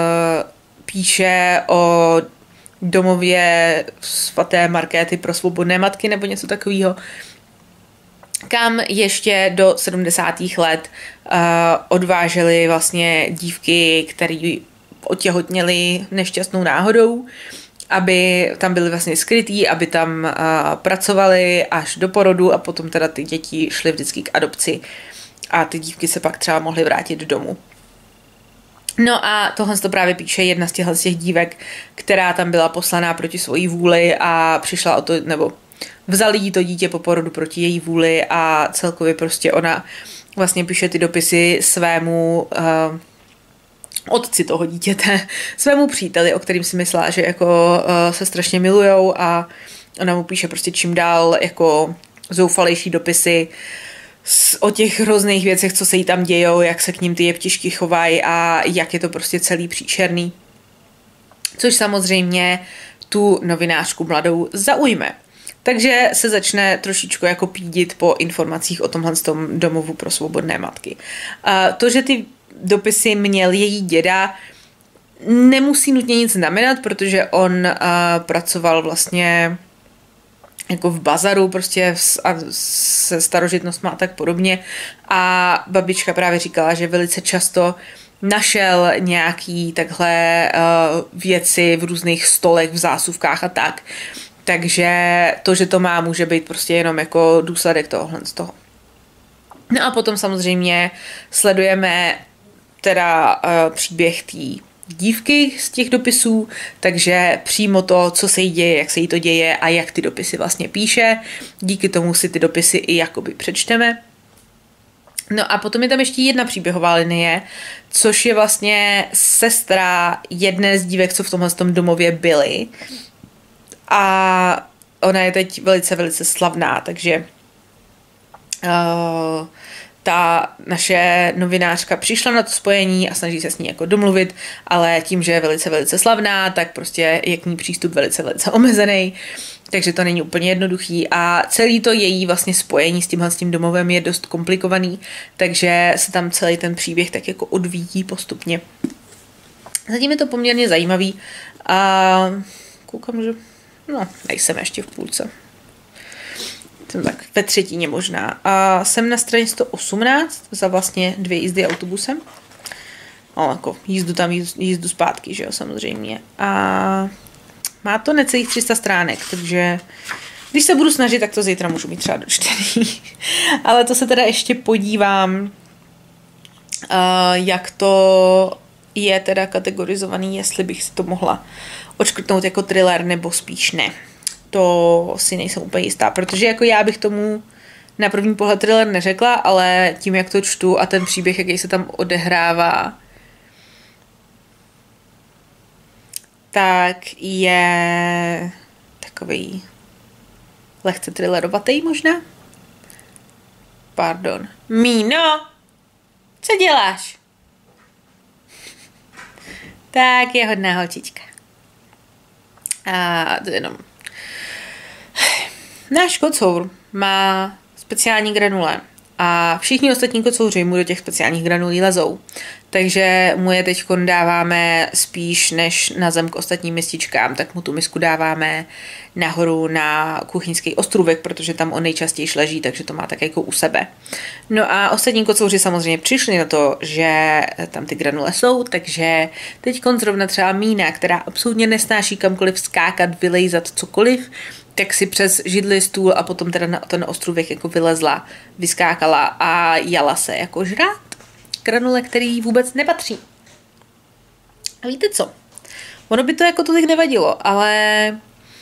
píše o domově svaté Markéty pro svobodné matky nebo něco takového, kam ještě do sedmdesátých let uh, odvážely vlastně dívky, které otěhotněly nešťastnou náhodou, aby tam byli vlastně skrytý, aby tam uh, pracovali až do porodu a potom teda ty děti šly vždycky k adopci a ty dívky se pak třeba mohly vrátit domů. No a tohle to právě píše jedna z těchto z těch dívek, která tam byla poslaná proti svojí vůli a přišla o to, nebo vzali jí to dítě po porodu proti její vůli a celkově prostě ona vlastně píše ty dopisy svému uh, otci toho dítěte, svému příteli, o kterým si myslela, že jako uh, se strašně milujou a ona mu píše prostě čím dál jako zoufalejší dopisy s, o těch hrozných věcech, co se jí tam dějou, jak se k ním ty jeptišky chovají a jak je to prostě celý příšerný. Což samozřejmě tu novinářku mladou zaujme. Takže se začne trošičku jako pídit po informacích o tomhle tom domovu pro svobodné matky. Uh, to, že ty dopisy měl její děda, nemusí nutně nic znamenat, protože on uh, pracoval vlastně jako v bazaru prostě a se starožitnostma a tak podobně a babička právě říkala, že velice často našel nějaký takhle uh, věci v různých stolech, v zásuvkách a tak. Takže to, že to má, může být prostě jenom jako důsledek tohohle z toho. No a potom samozřejmě sledujeme teda uh, příběh té dívky z těch dopisů, takže přímo to, co se jí děje, jak se jí to děje a jak ty dopisy vlastně píše. Díky tomu si ty dopisy i jakoby přečteme. No a potom je tam ještě jedna příběhová linie, což je vlastně sestra jedné z dívek, co v tomhle tom domově byly. A ona je teď velice, velice slavná, takže uh, ta naše novinářka přišla na to spojení a snaží se s ní jako domluvit, ale tím, že je velice, velice slavná, tak prostě je k ní přístup velice, velice omezený, takže to není úplně jednoduchý a celý to její vlastně spojení s tímhle s tím domovem je dost komplikovaný, takže se tam celý ten příběh tak jako odvíjí postupně. Zatím je to poměrně zajímavý a koukám, že no, nejsem ještě v půlce. Jsem tak ve třetině možná. A jsem na straně sto osmnáct za vlastně dvě jízdy autobusem. No, jako jízdu tam, jízdu zpátky, že jo, samozřejmě. A má to necelých tři sta stránek, takže když se budu snažit, tak to zítra můžu mít třeba dočtený. Ale to se teda ještě podívám, uh, jak to je teda kategorizovaný, jestli bych si to mohla odškrtnout jako thriller, nebo spíš ne. To si nejsem úplně jistá, protože jako já bych tomu na první pohled thriller neřekla, ale tím, jak to čtu a ten příběh, jaký se tam odehrává, tak je takový lehce thrillerovatý možná. Pardon. Míno, co děláš? Tak je hodná holčička. A to jenom. Náš kocour má speciální granule a všichni ostatní kocouři mu do těch speciálních granulí lezou. Takže mu je teď dáváme spíš než na zem k ostatním mističkám, tak mu tu misku dáváme nahoru na kuchyňský ostrůvek, protože tam on nejčastěji leží, takže to má tak jako u sebe. No a ostatní kocouři samozřejmě přišli na to, že tam ty granule jsou, takže teď zrovna třeba Mína, která absolutně nesnáší kamkoliv skákat, vylejzat cokoliv, tak si přes židli, stůl a potom teda na ten ostrůvek jako vylezla, vyskákala a jala se jako žrát granule, který vůbec nepatří. A víte co? Ono by to jako tolik nevadilo, ale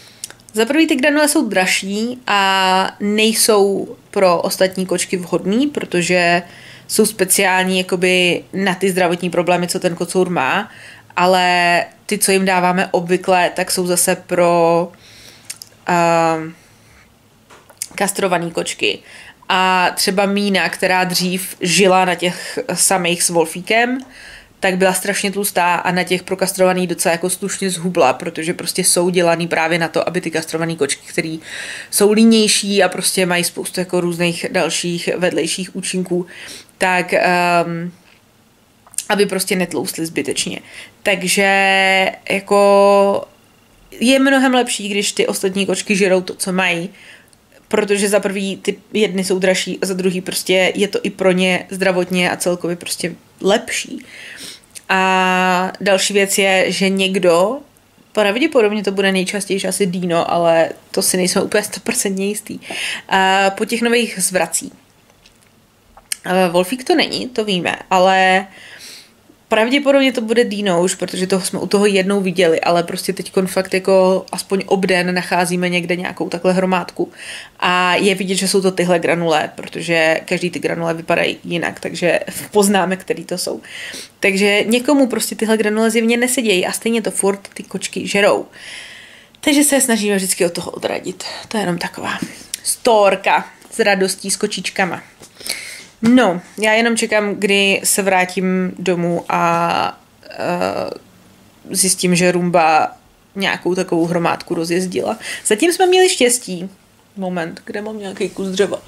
Za prvý ty granule jsou dražší a nejsou pro ostatní kočky vhodný, protože jsou speciální jakoby na ty zdravotní problémy, co ten kocour má, ale ty, co jim dáváme obvykle, tak jsou zase pro uh, kastrované kočky. A třeba Mína, která dřív žila na těch samých s Wolfíkem, tak byla strašně tlustá a na těch prokastrovaných docela jako slušně zhubla, protože prostě jsou dělaný právě na to, aby ty kastrované kočky, které jsou línější a prostě mají spoustu jako různých dalších vedlejších účinků, tak um, aby prostě netloustly zbytečně. Takže jako je mnohem lepší, když ty ostatní kočky žerou to, co mají, protože za prvý ty jedny jsou dražší a za druhý prostě je to i pro ně zdravotně a celkově prostě lepší. A další věc je, že někdo, pravděpodobně to bude nejčastěji asi Dino, ale to si nejsme úplně sto procent jistý, a po těch nových zvrací. Wolfík to není, to víme, ale pravděpodobně to bude Dino už, protože toho jsme u toho jednou viděli, ale prostě teď fakt jako aspoň obden nacházíme někde nějakou takhle hromádku a je vidět, že jsou to tyhle granule, protože každý ty granule vypadají jinak, takže poznáme, který to jsou. Takže někomu prostě tyhle granule zjevně nesedějí a stejně to furt ty kočky žerou. Takže se snažíme vždycky od toho odradit. To je jenom taková storka s radostí s kočičkama. No, já jenom čekám, kdy se vrátím domů a uh, zjistím, že Rumba nějakou takovou hromádku rozjezdila. Zatím jsme měli štěstí. Moment, kde mám nějaký kus dřeva.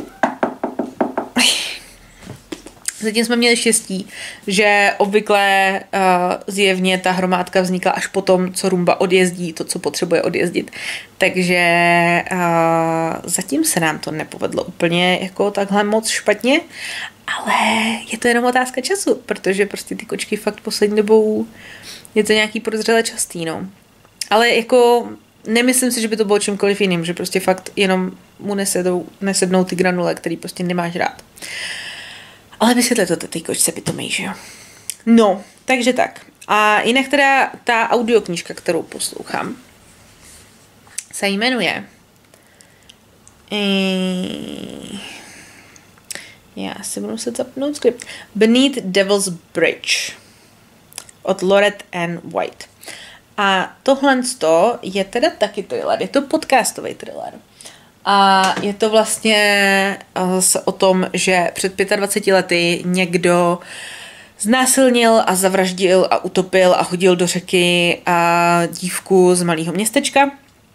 Zatím jsme měli štěstí, že obvykle uh, zjevně ta hromádka vznikla až potom, co Rumba odjezdí to, co potřebuje odjezdit. Takže uh, zatím se nám to nepovedlo úplně jako takhle moc špatně, ale je to jenom otázka času, protože prostě ty kočky fakt poslední dobou je to nějaký prozřele častý, no. Ale jako nemyslím si, že by to bylo čímkoliv jiným, že prostě fakt jenom mu nesedou, nesednou ty granule, který prostě nemáš rád. Ale vysvětle to té kočce pitomej, že jo? No, takže tak. A jinak teda ta audioknížka, kterou poslouchám, se jmenuje I... já si budu muset zapnout skript. Beneath Devil's Bridge od Lorette Ann White. A tohle je teda taky thriller, je to podcastový thriller. A je to vlastně o tom, že před dvaceti pěti lety někdo znásilnil a zavraždil a utopil a hodil do řeky a dívku z malého městečka.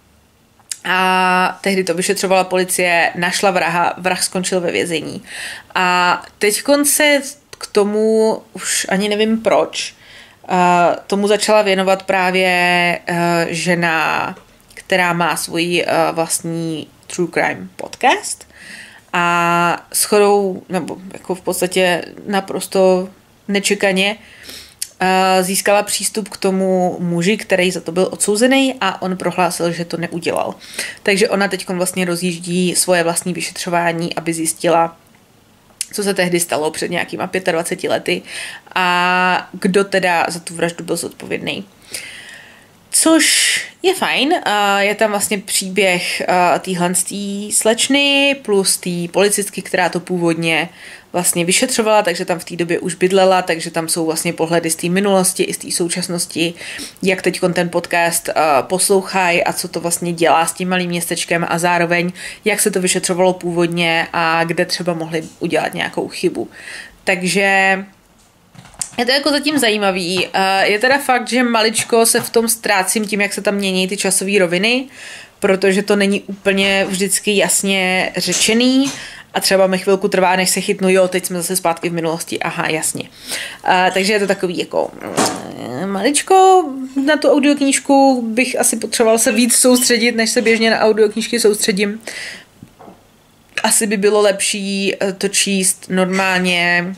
A tehdy to vyšetřovala policie, našla vraha, vrah skončil ve vězení. A teďkon se k tomu, už ani nevím proč, tomu začala věnovat právě žena, která má svůj vlastní true crime podcast a shodou, nebo jako v podstatě naprosto nečekaně získala přístup k tomu muži, který za to byl odsouzený a on prohlásil, že to neudělal. Takže ona teď vlastně rozjíždí svoje vlastní vyšetřování, aby zjistila, co se tehdy stalo před nějakýma dvaceti pěti lety a kdo teda za tu vraždu byl zodpovědný. Což je fajn, je tam vlastně příběh téhle slečny plus té policistky, která to původně vlastně vyšetřovala, takže tam v té době už bydlela, takže tam jsou vlastně pohledy z té minulosti i z té současnosti, jak teď ten podcast poslouchají a co to vlastně dělá s tím malým městečkem a zároveň jak se to vyšetřovalo původně a kde třeba mohli udělat nějakou chybu. Takže je to jako zatím zajímavý. Je teda fakt, že maličko se v tom ztrácím tím, jak se tam mění ty časové roviny, protože to není úplně vždycky jasně řečený a třeba mi chvilku trvá, než se chytnu, jo, teď jsme zase zpátky v minulosti, aha, jasně. A, takže je to takový jako maličko, na tu audioknížku bych asi potřeboval se víc soustředit, než se běžně na audioknížky soustředím. Asi by bylo lepší to číst normálně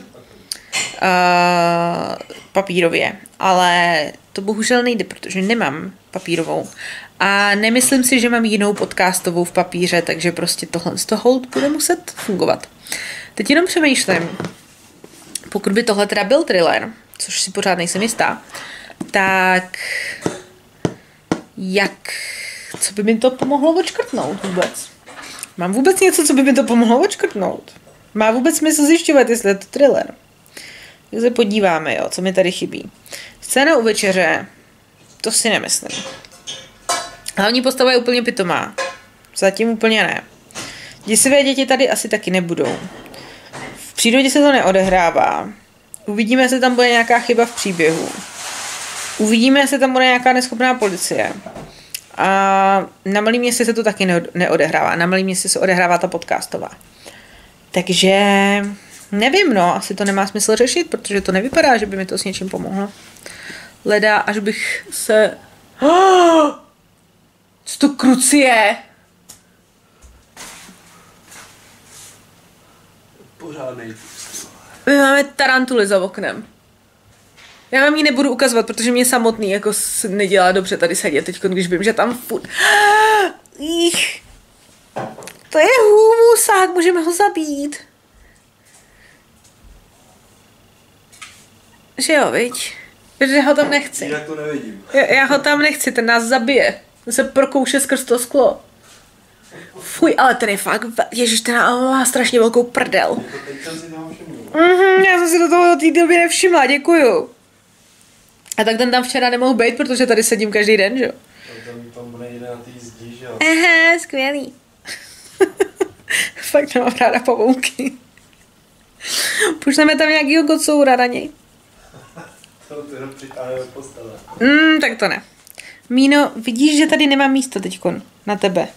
Uh, papírově, ale to bohužel nejde, protože nemám papírovou a nemyslím si, že mám jinou podcastovou v papíře, takže prostě tohle z toho hold bude muset fungovat. Teď jenom přemýšlím, pokud by tohle teda byl thriller, což si pořád nejsem jistá, tak jak co by mi to pomohlo odškrtnout vůbec? Mám vůbec něco, co by mi to pomohlo odškrtnout? Má vůbec smysl zjišťovat, jestli je to thriller? Tak se podíváme, jo, co mi tady chybí. Scéna u večeře, to si nemyslím. Hlavní postava je úplně pitomá. Zatím úplně ne. Děsivé děti tady asi taky nebudou. V přírodě se to neodehrává. Uvidíme, jestli tam bude nějaká chyba v příběhu. Uvidíme, jestli tam bude nějaká neschopná policie. A na Malém městě se to taky neodehrává. Na Malém městě se odehrává ta podcastová. Takže nevím, no, asi to nemá smysl řešit, protože to nevypadá, že by mi to s něčím pomohlo. Leda, až bych se... Oh! Co to krucie? Pořádnej. My máme tarantuly za oknem. Já vám ji nebudu ukazovat, protože mě samotný jako nedělá dobře tady sedět teď, když vím, že tam furt... Ich. To je humusák, můžeme ho zabít. Že jo, viď? Protože ho tam nechci. Jinak to nevidím. Já, já ho tam nechci, ten nás zabije. On se prokouše skrz to sklo. Fuj, ale ten je fakt, ježiš, ten má strašně velkou prdel. Mhm, já jsem si do toho do té doby nevšimla, děkuju. A tak ten tam včera nemohl být, protože tady sedím každý den, že jo? Tam, tam bude někde na té zdi, že jo? Aha, skvělý. Fakt nemám ráda pavouky. Pošleme tam nějakýho kocoura na něj. To ty jenom přitáhne do postele. Mm, tak to ne. Míno, vidíš, že tady nemám místo teďkon na tebe.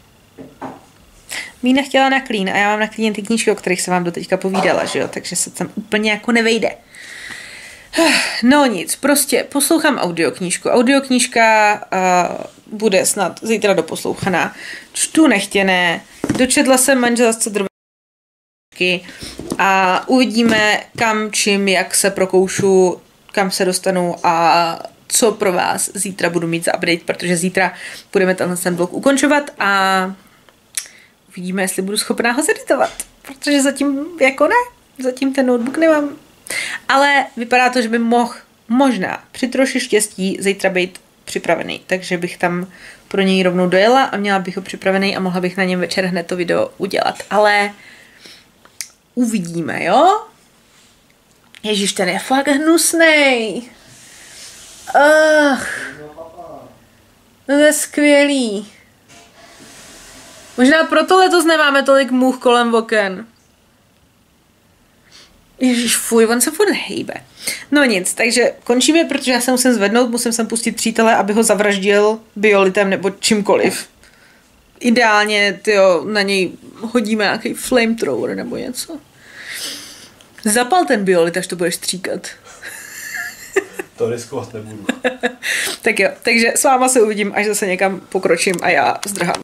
Mína chtěla na klín a já mám na klíně ty knížky, o kterých jsem vám doteďka povídala, že jo? Takže se tam úplně jako nevejde. No nic, prostě poslouchám audioknížku. Audioknížka uh, bude snad zítra doposlouchaná. Čtu nechtěné, dočetla jsem Manželství drobky a uvidíme kam, čím, jak se prokoušu, kam se dostanu a co pro vás zítra budu mít za update, protože zítra budeme tenhle ten vlog ukončovat a uvidíme, jestli budu schopná ho zeditovat, protože zatím jako ne, zatím ten notebook nemám. Ale vypadá to, že by mohl možná při troši štěstí zítra být připravený, takže bych tam pro něj rovnou dojela a měla bych ho připravený a mohla bych na něm večer hned to video udělat, ale uvidíme, jo? Ježíš, ten je fakt hnusnej. Ach, no to je skvělý. Možná proto letos nemáme tolik much kolem oken. Ježiš, fuj, on se furt hejbe. No nic, takže končíme, protože já se musím zvednout, musím sem pustit přítele, aby ho zavraždil biolitem nebo čímkoliv. Ideálně, tyjo, na něj hodíme nějaký flamethrower nebo něco. Zapal ten biolit, až to budeš stříkat. To riskovat nebudu. Tak jo, takže s váma se uvidím, až zase někam pokročím a já zdrhám.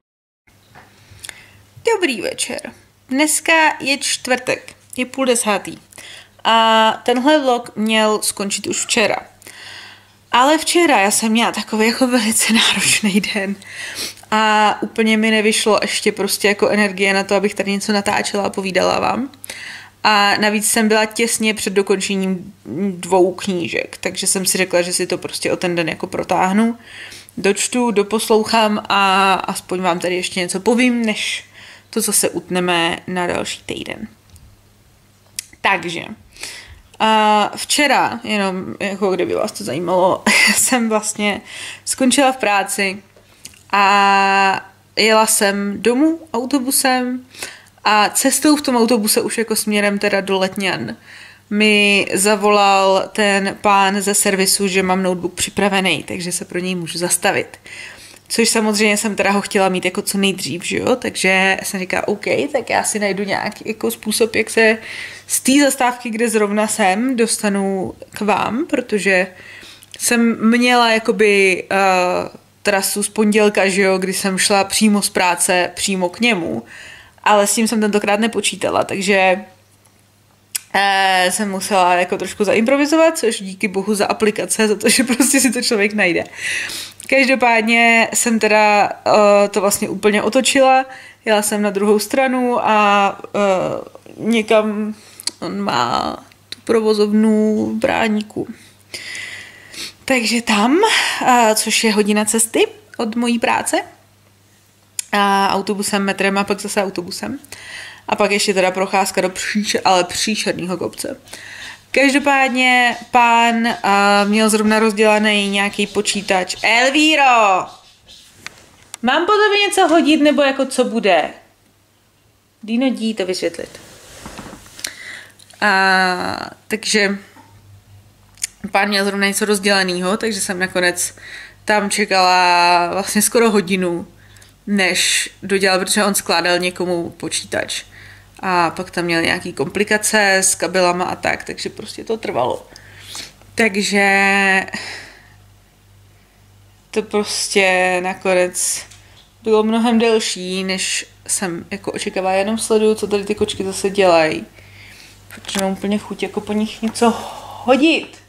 Dobrý večer. Dneska je čtvrtek, je půl desátý. A tenhle vlog měl skončit už včera. Ale včera já jsem měla takový jako velice náročný den. A úplně mi nevyšlo ještě prostě jako energie na to, abych tady něco natáčela a povídala vám. A navíc jsem byla těsně před dokončením dvou knížek, takže jsem si řekla, že si to prostě o ten den jako protáhnu. Dočtu, doposlouchám a aspoň vám tady ještě něco povím, než to zase utneme na další týden. Takže a včera, jenom jako kdyby vás to zajímalo, jsem vlastně skončila v práci a jela jsem domů autobusem a cestou v tom autobuse už jako směrem teda do Letňan mi zavolal ten pán ze servisu, že mám notebook připravený, takže se pro něj můžu zastavit. Což samozřejmě jsem teda ho chtěla mít jako co nejdřív, že jo? Takže jsem říkala, OK, tak já si najdu nějaký jako způsob, jak se z té zastávky, kde zrovna jsem, dostanu k vám, protože jsem měla jakoby uh, trasu z pondělka, že jo, kdy jsem šla přímo z práce, přímo k němu, ale s tím jsem tentokrát nepočítala, takže uh, jsem musela jako trošku zaimprovizovat, což díky bohu za aplikace, za to, že prostě si to člověk najde. Každopádně jsem teda uh, to vlastně úplně otočila, jela jsem na druhou stranu a uh, někam on má tu provozovnu v Bráníku. Takže tam, uh, což je hodina cesty od mojí práce, a autobusem, metrem a pak zase autobusem. A pak ještě teda procházka do příšer, ale příšerného kopce. Každopádně pán uh, měl zrovna rozdělaný nějaký počítač. Elvíro! Mám po tobě něco hodit, nebo jako co bude? Dino, dí to vysvětlit. A, takže pán měl zrovna něco rozdělaného, takže jsem nakonec tam čekala vlastně skoro hodinu, než dodělal, protože on skládal někomu počítač. A pak tam měl nějaký komplikace s kabelama a tak, takže prostě to trvalo. Takže to prostě nakonec bylo mnohem delší, než jsem jako očekávala. Jenom sleduju, co tady ty kočky zase dělají. Protože mám úplně chuť jako po nich něco hodit.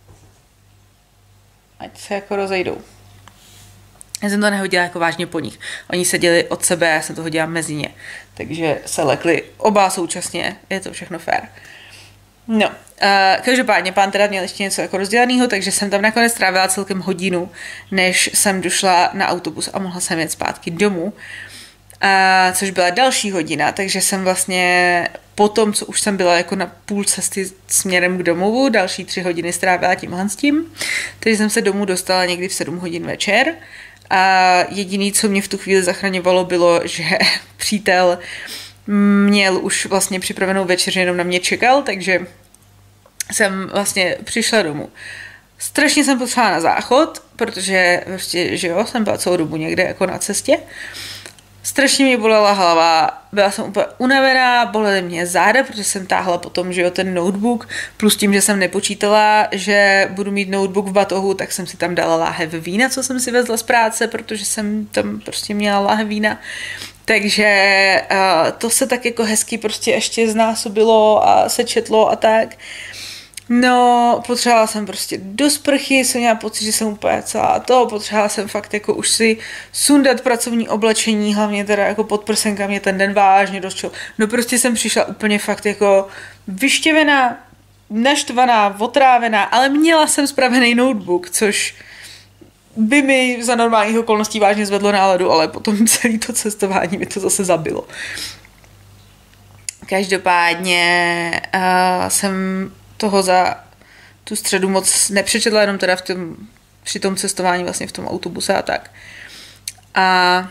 Ať se jako rozejdou. Já jsem to nehodila jako vážně po nich. Oni seděli od sebe, já jsem to hodila mezi ně. Takže se lekli oba současně. Je to všechno fér. No, uh, každopádně pán teda měl ještě něco jako rozdělaného, takže jsem tam nakonec strávila celkem hodinu, než jsem došla na autobus a mohla jsem jet zpátky domů. Uh, což byla další hodina, takže jsem vlastně po tom, co už jsem byla jako na půl cesty směrem k domovu, další tři hodiny strávila tímhle s tím. Takže jsem se domů dostala někdy v sedm hodin večer. A jediný, co mě v tu chvíli zachraňovalo, bylo, že přítel měl už vlastně připravenou večeři, jenom na mě čekal, takže jsem vlastně přišla domů. Strašně jsem potřebovala na záchod, protože prostě, že jo, jsem byla celou dobu někde jako na cestě. Strašně mě bolela hlava, byla jsem úplně unavená, bolely mě záda, protože jsem táhla potom, že jo, ten notebook, plus tím, že jsem nepočítala, že budu mít notebook v batohu, tak jsem si tam dala láhev vína, co jsem si vezla z práce, protože jsem tam prostě měla láhev vína. Takže uh, to se tak jako hezky prostě ještě znásobilo a sečetlo a tak. No, potřebovala jsem prostě do sprchy, jsem měla pocit, že jsem úplně celá to, potřebovala jsem fakt jako už si sundat pracovní oblečení, hlavně teda jako podprsenka mě ten den vážně došel. No prostě jsem přišla úplně fakt jako vyštěvená, naštvaná, otrávená, ale měla jsem spravený notebook, což by mi za normálních okolností vážně zvedlo náladu, ale potom celé to cestování mi to zase zabilo. Každopádně uh, jsem toho za tu středu moc nepřečetla, jenom teda v tom, při tom cestování vlastně v tom autobuse a tak. A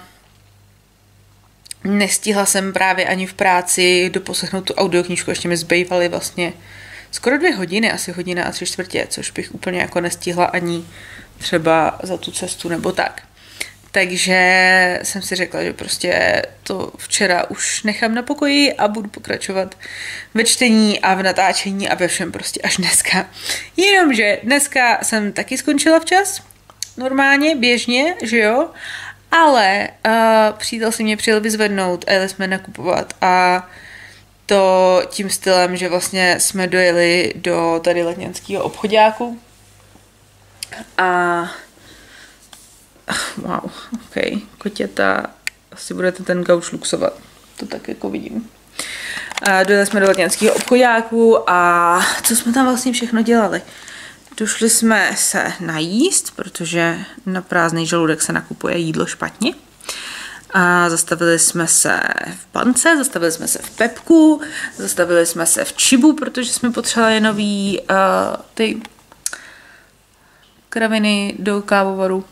nestihla jsem právě ani v práci doposlechnout tu audioknížku, ještě mi zbývaly vlastně skoro dvě hodiny, asi hodina a tři čtvrtě, což bych úplně jako nestihla ani třeba za tu cestu nebo tak. Takže jsem si řekla, že prostě to včera už nechám na pokoji a budu pokračovat ve čtení a v natáčení a ve všem prostě až dneska. Jenomže dneska jsem taky skončila včas, normálně, běžně, že jo, ale uh, přítel si mě přijel vyzvednout a jeli jsme nakupovat a to tím stylem, že vlastně jsme dojeli do tady letňanského obchoďáku a wow, ok, kotěta, asi budete ten gauč luxovat, to tak jako vidím. A dojeli jsme do letňanského obchoďáku a co jsme tam vlastně všechno dělali? Došli jsme se najíst, protože na prázdný žaludek se nakupuje jídlo špatně. A zastavili jsme se v Bance, zastavili jsme se v Pepku, zastavili jsme se v Čibu, protože jsme potřebovali nový uh, ty kraviny do kávovaru.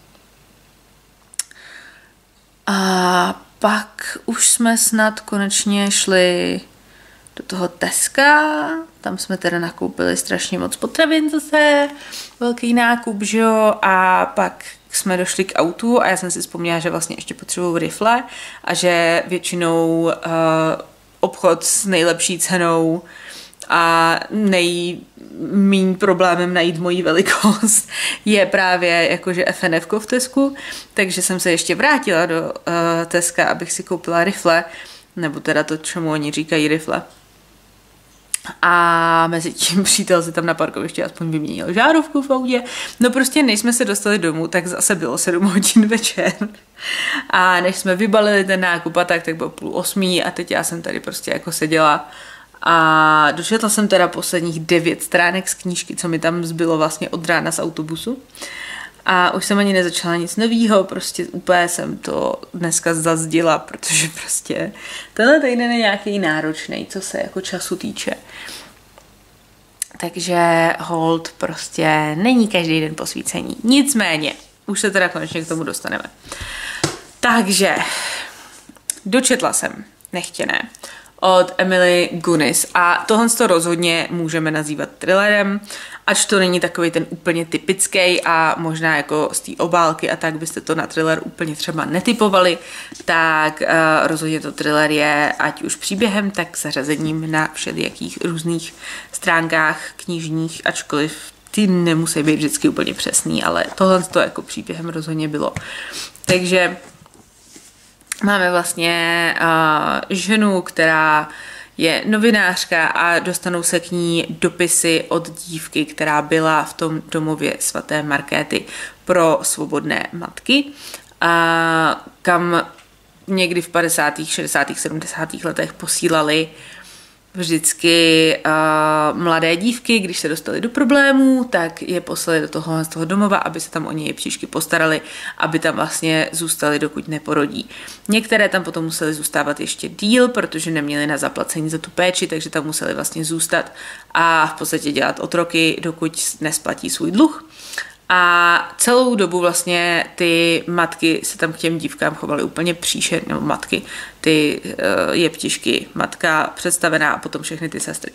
A pak už jsme snad konečně šli do toho Teska, tam jsme teda nakoupili strašně moc potravin zase, velký nákup, že jo, a pak jsme došli k autu a já jsem si vzpomněla, že vlastně ještě potřebuju rifle a že většinou uh, obchod s nejlepší cenou a nejmíň problémem najít moji velikost je právě jakože F N F v Tesku, takže jsem se ještě vrátila do uh, Teska, abych si koupila rifle, nebo teda to, čemu oni říkají rifle. A mezi tím přítel si tam na parkovišti aspoň vyměnil žárovku v autě. No prostě než jsme se dostali domů, tak zase bylo sedm hodin večer. A než jsme vybalili ten nákup a tak, tak bylo půl osmí a teď já jsem tady prostě jako seděla a dočetla jsem teda posledních devět stránek z knížky, co mi tam zbylo vlastně od rána z autobusu. A už jsem ani nezačala nic novýho, prostě úplně jsem to dneska zazdila, protože prostě tenhle týden je nějaký náročný, co se jako času týče. Takže hold prostě není každý den posvícení. Nicméně, už se teda konečně k tomu dostaneme. Takže, dočetla jsem, nechtěné, od Emily Guinness a tohle to rozhodně můžeme nazývat thrillerem, ač to není takový ten úplně typický a možná jako z té obálky a tak byste to na thriller úplně třeba netypovali, tak uh, rozhodně to thriller je ať už příběhem, tak zařazením na všelijakých různých stránkách knižních, ačkoliv ty nemusí být vždycky úplně přesný, ale tohle to jako příběhem rozhodně bylo. Takže máme vlastně uh, ženu, která je novinářka a dostanou se k ní dopisy od dívky, která byla v tom domově svaté Markéty pro svobodné matky, a kam někdy v padesátých, šedesátých, sedmdesátých letech posílali vždycky uh, mladé dívky, když se dostaly do problémů, tak je poslali do toho, z toho domova, aby se tam o ně jeptišky postarali, aby tam vlastně zůstaly, dokud neporodí. Některé tam potom museli zůstávat ještě díl, protože neměli na zaplacení za tu péči, takže tam museli vlastně zůstat a v podstatě dělat otroky, dokud nesplatí svůj dluh. A celou dobu vlastně ty matky se tam k těm dívkám chovaly úplně příšerně, nebo matky, ty uh, jeptišky, matka představená a potom všechny ty sestry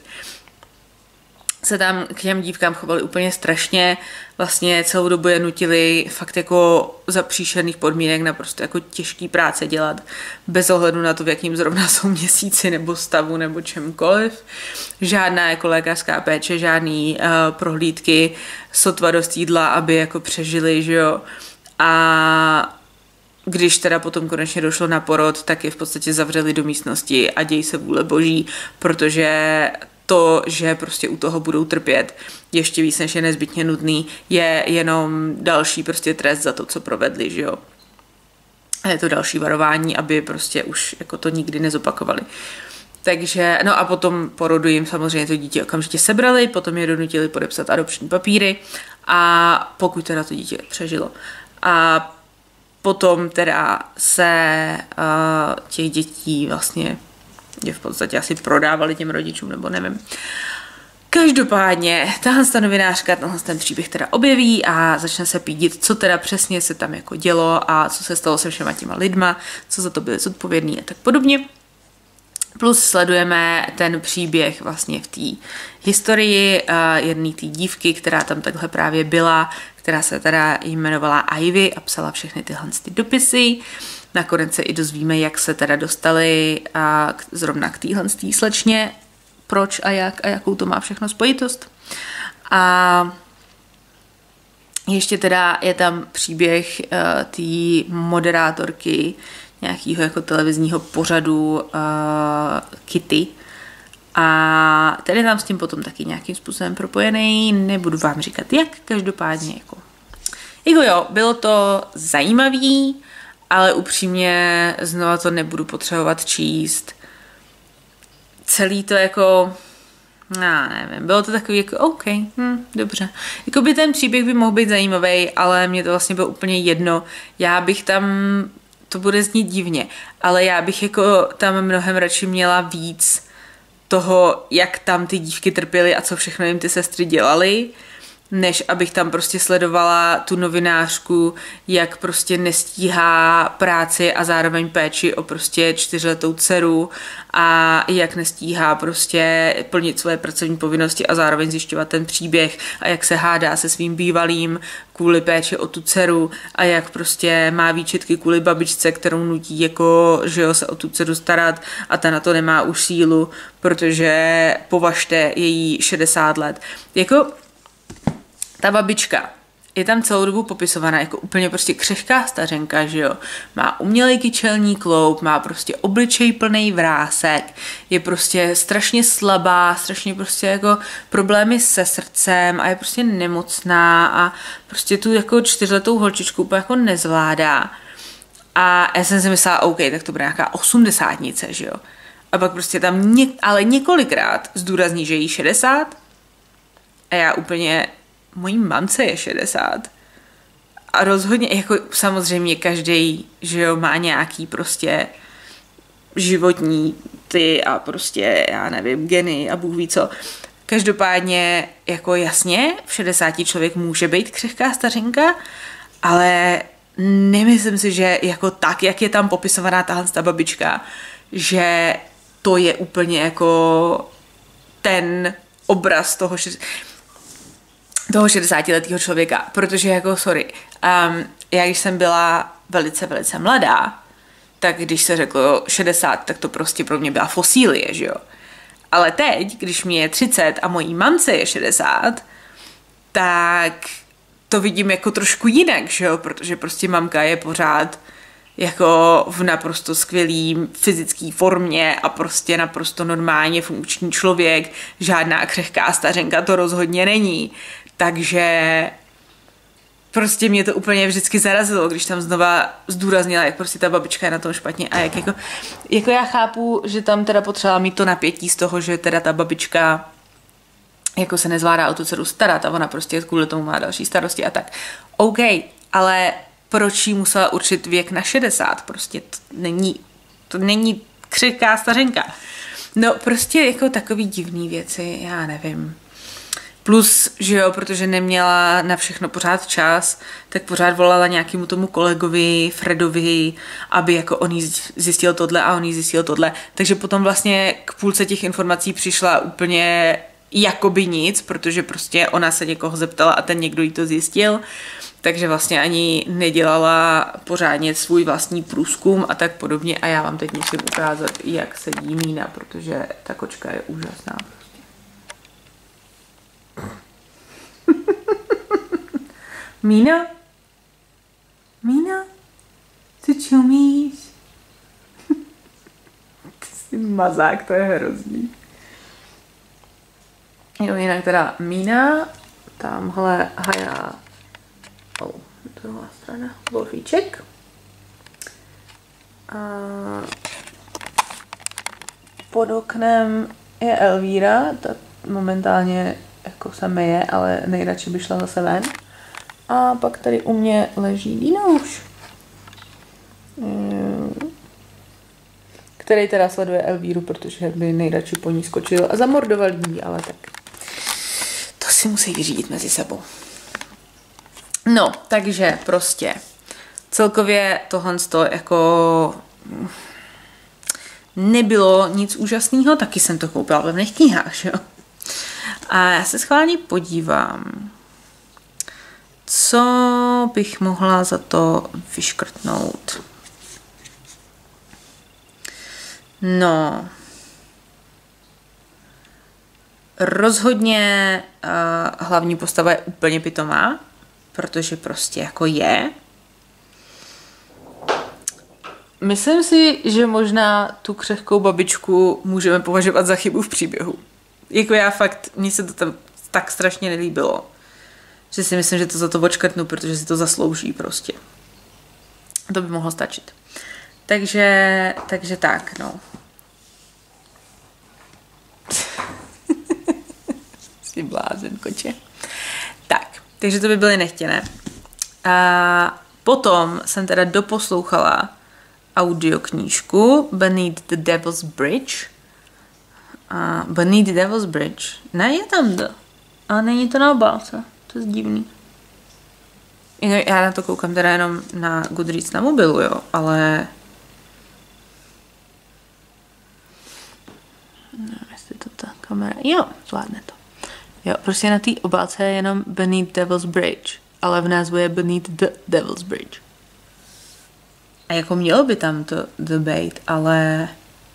se tam k těm dívkám chovaly úplně strašně, vlastně celou dobu je nutili fakt jako za příšerných podmínek naprosto jako těžký práce dělat, bez ohledu na to, v jakým zrovna jsou měsíci nebo stavu nebo čemkoliv. Žádná jako lékařská péče, žádný uh, prohlídky, sotva dost jídla, aby jako přežili, že jo. A když teda potom konečně došlo na porod, tak je v podstatě zavřeli do místnosti a děj se vůle boží, protože to, že prostě u toho budou trpět ještě víc, než je nezbytně nutný, je jenom další prostě trest za to, co provedli, že jo. A je to další varování, aby prostě už jako to nikdy nezopakovali. Takže, no a potom porodu jim samozřejmě to dítě okamžitě sebrali, potom je donutili podepsat adopční papíry a pokud teda to dítě přežilo. A potom teda se uh, těch dětí vlastně je v podstatě asi prodávali těm rodičům, nebo nevím. Každopádně tahle ta novinářka tenhle ten příběh teda objeví a začne se pídit, co teda přesně se tam jako dělo a co se stalo se všema těma lidma, co za to byli zodpovědní a tak podobně. Plus sledujeme ten příběh vlastně v té historii uh, jedné té dívky, která tam takhle právě byla, která se teda jmenovala Ivy a psala všechny tyhle ty dopisy. Nakonec se i dozvíme, jak se teda dostali a k, zrovna k téhle slečně, proč a jak a jakou to má všechno spojitost. A ještě teda je tam příběh uh, té moderátorky nějakého jako televizního pořadu uh, Kitty. A ten je tam s tím potom taky nějakým způsobem propojený, nebudu vám říkat jak, každopádně jako. Jako jo, bylo to zajímavý, ale upřímně znova to nebudu potřebovat číst. Celý to jako, já nevím, bylo to takový jako OK, hm, dobře. Jakoby ten příběh by mohl být zajímavý, ale mě to vlastně bylo úplně jedno. Já bych tam, to bude znít divně, ale já bych jako tam mnohem radši měla víc toho, jak tam ty dívky trpěly a co všechno jim ty sestry dělaly, než abych tam prostě sledovala tu novinářku, jak prostě nestíhá práci a zároveň péči o prostě čtyřletou dceru a jak nestíhá prostě plnit svoje pracovní povinnosti a zároveň zjišťovat ten příběh a jak se hádá se svým bývalým kvůli péči o tu dceru a jak prostě má výčitky kvůli babičce, kterou nutí jako, že jo, se o tu dceru starat a ta na to nemá už sílu, protože považte její šedesát let. Jako ta babička je tam celou dobu popisovaná jako úplně prostě křehká stařenka, že jo. Má umělej kyčelní kloup, má prostě obličej plný vrásek, je prostě strašně slabá, strašně prostě jako problémy se srdcem a je prostě nemocná a prostě tu jako čtyřletou holčičku úplně jako nezvládá. A já jsem si myslela, OK, tak to bude nějaká osmdesátnice, že jo. A pak prostě tam něk, ale několikrát zdůrazní, že je jí šedesát a já úplně, mojí mamce je šedesát a rozhodně, jako samozřejmě každý, že jo, má nějaký prostě životní ty a prostě, já nevím, geny a Bůh ví co. Každopádně, jako jasně, v šedesáti člověk může být křehká stařenka, ale nemyslím si, že jako tak, jak je tam popisovaná tahle ta babička, že to je úplně jako ten obraz toho, toho šedesátiletého člověka, protože jako, sorry, um, já když jsem byla velice, velice mladá, tak když se řeklo šedesát, tak to prostě pro mě byla fosílie, že jo. Ale teď, když mi je třicet a mojí mamce je šedesát, tak to vidím jako trošku jinak, že jo, protože prostě mamka je pořád jako v naprosto skvělý fyzické formě a prostě naprosto normálně funkční člověk, žádná křehká stařenka to rozhodně není. Takže prostě mě to úplně vždycky zarazilo, když tam znova zdůraznila, jak prostě ta babička je na tom špatně a jak jako, jako já chápu, že tam teda potřeba mít to napětí z toho, že teda ta babička jako se nezvládá o tu dceru starat a ona prostě kvůli tomu má další starosti a tak. OK, ale proč jí musela určit věk na šedesát? Prostě to není, to není křehká stařenka. No prostě jako takový divný věci, já nevím. Plus, že jo, protože neměla na všechno pořád čas, tak pořád volala nějakému tomu kolegovi, Fredovi, aby jako on jí zjistil tohle a on jí zjistil tohle. Takže potom vlastně k půlce těch informací přišla úplně jakoby nic, protože prostě ona se někoho zeptala a ten někdo jí to zjistil. Takže vlastně ani nedělala pořádně svůj vlastní průzkum a tak podobně. A já vám teď musím ukázat, jak sedí Mína, protože ta kočka je úžasná. Mína? Mína? Ty čumíš? Ty jsi mazák, to je hrozný. Jo, jinak teda Mína, tamhle hajá, oh, druhá strana, Wolfíček. A pod oknem je Elvíra, ta momentálně jako se meje, ale nejradši by šla zase ven. A pak tady u mě leží Dinouš, který teda sleduje Elvíru, protože by nejradši po ní skočil a zamordoval jí, ale tak to si musí vyřídit mezi sebou. No, takže prostě celkově tohle jako nebylo nic úžasného, taky jsem to koupila v levných knihách, jo. A já se schválně podívám, co bych mohla za to vyškrtnout. No, rozhodně uh, hlavní postava je úplně pitomá, protože prostě jako je. Myslím si, že možná tu křehkou babičku můžeme považovat za chybu v příběhu. Jako já fakt, mně se to tam tak strašně nelíbilo, že si myslím, že to za to odškrtnu, protože si to zaslouží prostě. To by mohlo stačit. Takže, takže tak, no. Jsi blázen, koče. Tak, takže to by byly nechtěné. A potom jsem teda doposlouchala audioknížku Beneath the Devil's Bridge. A Beneath the Devil's Bridge. Ne, je tam to. A není to na obálce. To je divný. Já na to koukám teda jenom na Goodreads na mobilu, jo, ale nevím, jestli to ta kamera, jo, zvládne to. Jo, prostě na té obálce je jenom Beneath Devil's Bridge, ale v názvu je Beneath the Devil's Bridge. A jako mělo by tam to the bait, ale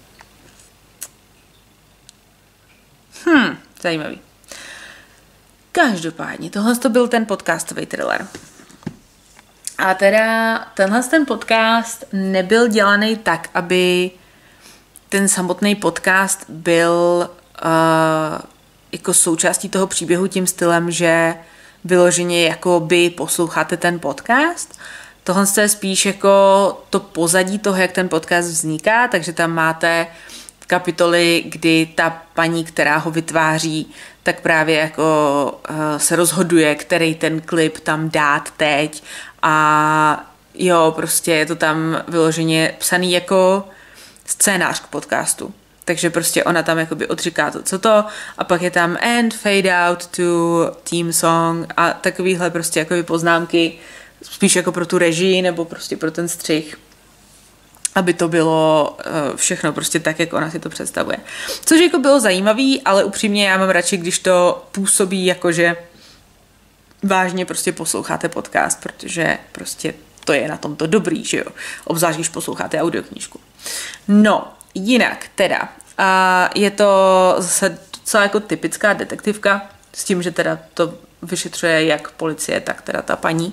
hm, zajímavý. Každopádně, tohle to byl ten podcastový thriller. A teda tenhle ten podcast nebyl dělaný tak, aby ten samotný podcast byl uh, jako součástí toho příběhu tím stylem, že vyloženě jako by posloucháte ten podcast. Tohle je spíš jako to pozadí toho, jak ten podcast vzniká, takže tam máte kapitoly, kdy ta paní, která ho vytváří, tak právě jako uh, se rozhoduje, který ten klip tam dát teď a jo, prostě je to tam vyloženě psaný jako scénář k podcastu. Takže prostě ona tam jakoby odříká to, co to a pak je tam end, fade out to theme song a takovýhle prostě jakoby poznámky spíš jako pro tu režii nebo prostě pro ten střih, aby to bylo všechno prostě tak, jak ona si to představuje. Což jako bylo zajímavý, ale upřímně já mám radši, když to působí jako, že vážně prostě posloucháte podcast, protože prostě to je na tomto dobrý, že jo. Obzvlášť, když posloucháte audioknížku. No, jinak teda, a je to zase docela jako typická detektivka, s tím, že teda to vyšetřuje jak policie, tak teda ta paní,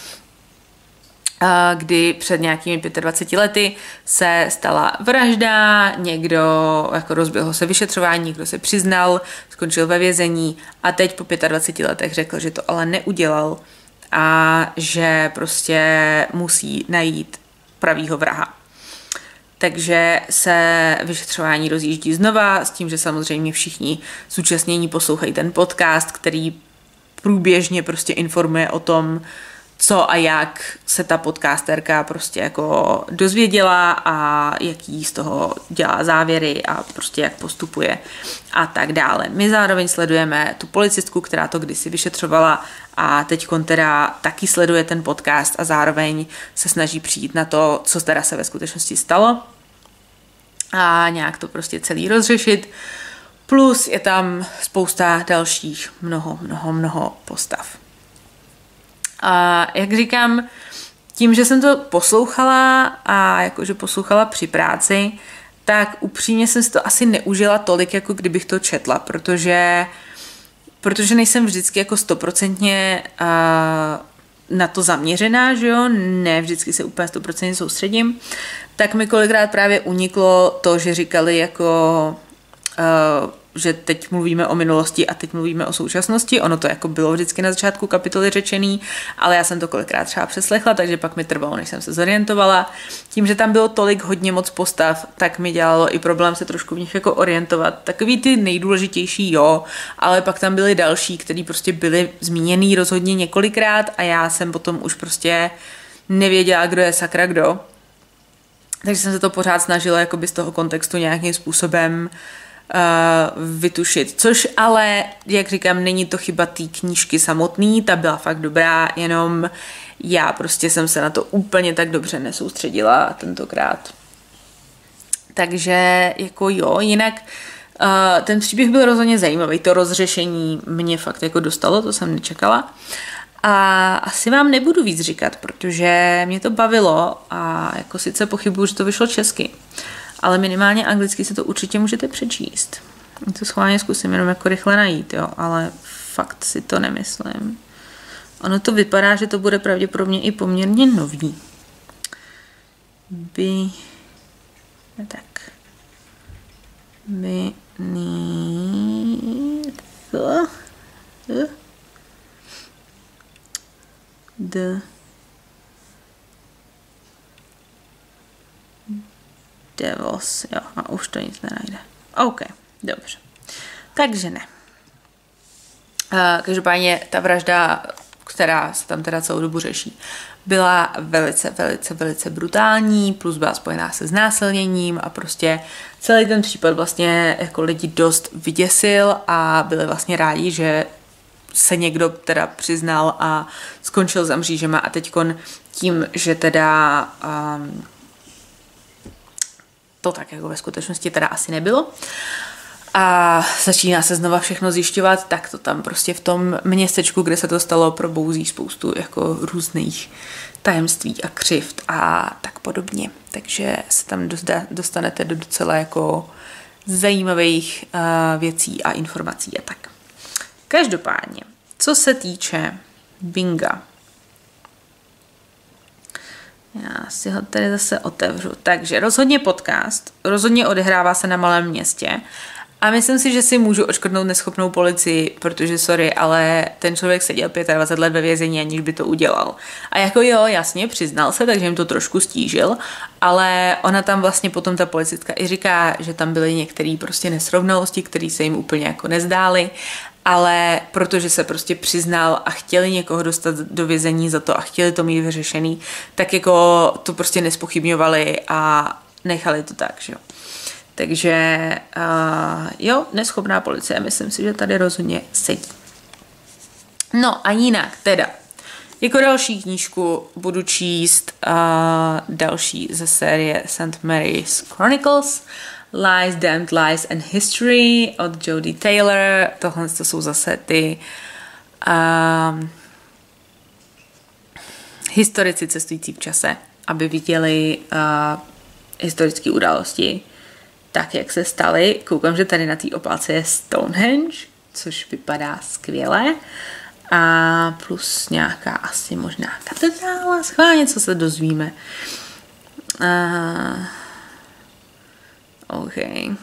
a kdy před nějakými dvaceti pěti lety se stala vražda, někdo jako rozběhlo se vyšetřování, někdo se přiznal, skončil ve vězení a teď po dvaceti pěti letech řekl, že to ale neudělal a že prostě musí najít pravýho vraha. Takže se vyšetřování rozjíždí znova s tím, že samozřejmě všichni zúčastnění poslouchají ten podcast, který průběžně prostě informuje o tom, co a jak se ta podcasterka prostě jako dozvěděla a jaký z toho dělá závěry a prostě jak postupuje a tak dále. My zároveň sledujeme tu policistku, která to kdysi vyšetřovala a teďkon teda taky sleduje ten podcast a zároveň se snaží přijít na to, co teda se ve skutečnosti stalo a nějak to prostě celý rozřešit. Plus je tam spousta dalších mnoho, mnoho, mnoho postav. A jak říkám, tím, že jsem to poslouchala a jakože poslouchala při práci, tak upřímně jsem si to asi neužila tolik, jako kdybych to četla, protože, protože nejsem vždycky jako stoprocentně uh, na to zaměřená, že jo, ne vždycky se úplně stoprocentně soustředím, tak mi kolikrát právě uniklo to, že říkali jako... Uh, že teď mluvíme o minulosti a teď mluvíme o současnosti. Ono to jako bylo vždycky na začátku kapitoly řečený, ale já jsem to kolikrát třeba přeslechla, takže pak mi trvalo, než jsem se zorientovala. Tím, že tam bylo tolik hodně moc postav, tak mi dělalo i problém se trošku v nich jako orientovat. Takový ty nejdůležitější, jo, ale pak tam byly další, který prostě byly zmíněný rozhodně několikrát a já jsem potom už prostě nevěděla, kdo je sakra kdo. Takže jsem se to pořád snažila jakoby z toho kontextu nějakým způsobem Uh, vytušit, což ale, jak říkám, není to chyba té knížky samotný, ta byla fakt dobrá, jenom já prostě jsem se na to úplně tak dobře nesoustředila tentokrát. Takže jako jo, jinak uh, ten příběh byl rozhodně zajímavý, to rozřešení mě fakt jako dostalo, to jsem nečekala. A asi vám nebudu víc říkat, protože mě to bavilo a jako sice pochybuju, že to vyšlo česky. Ale minimálně anglicky si to určitě můžete přečíst. To schválně zkusím jenom jako rychle najít, jo, ale fakt si to nemyslím. Ono to vypadá, že to bude pravděpodobně i poměrně nový. By... Ne tak. By... Need... The... Devils, jo, a už to nic nenajde. OK, dobře. Takže ne. Uh, každopádně ta vražda, která se tam teda celou dobu řeší, byla velice, velice, velice brutální, plus byla spojená se znásilněním a prostě celý ten případ vlastně jako lidi dost vyděsil a byli vlastně rádi, že se někdo teda přiznal a skončil za mřížema a teďkon tím, že teda um, to tak jako ve skutečnosti teda asi nebylo. A začíná se znova všechno zjišťovat, tak to tam prostě v tom městečku, kde se to stalo, probouzí spoustu jako různých tajemství a křivd a tak podobně. Takže se tam dostanete do docela jako zajímavých uh, věcí a informací a tak. Každopádně, co se týče Binga, já si ho tady zase otevřu. Takže rozhodně podcast, rozhodně odehrává se na malém městě A myslím si, že si můžu odškodnout neschopnou policii, protože sorry, ale ten člověk seděl dvacet pět let ve vězení, aniž by to udělal. A jako jo, jasně, přiznal se, takže jim to trošku stížil, ale ona tam vlastně potom ta policistka i říká, že tam byly některé prostě nesrovnalosti, které se jim úplně jako nezdály, ale protože se prostě přiznal a chtěli někoho dostat do vězení za to a chtěli to mít vyřešený, tak jako to prostě nespochybňovali a nechali to tak, že jo. Takže uh, jo, neschopná policie, myslím si, že tady rozhodně sedí. No a jinak teda, jako další knížku budu číst uh, další ze série Saint Mary's Chronicles, Lies, Damned Lies and History od Jodie Taylor. Tohle to jsou zase ty um, historici cestující v čase, aby viděli uh, historické události tak, jak se staly. Koukám, že tady na té opálce je Stonehenge, což vypadá skvěle. A plus nějaká asi možná katedrála. Schválně, co se dozvíme. Uh, OK.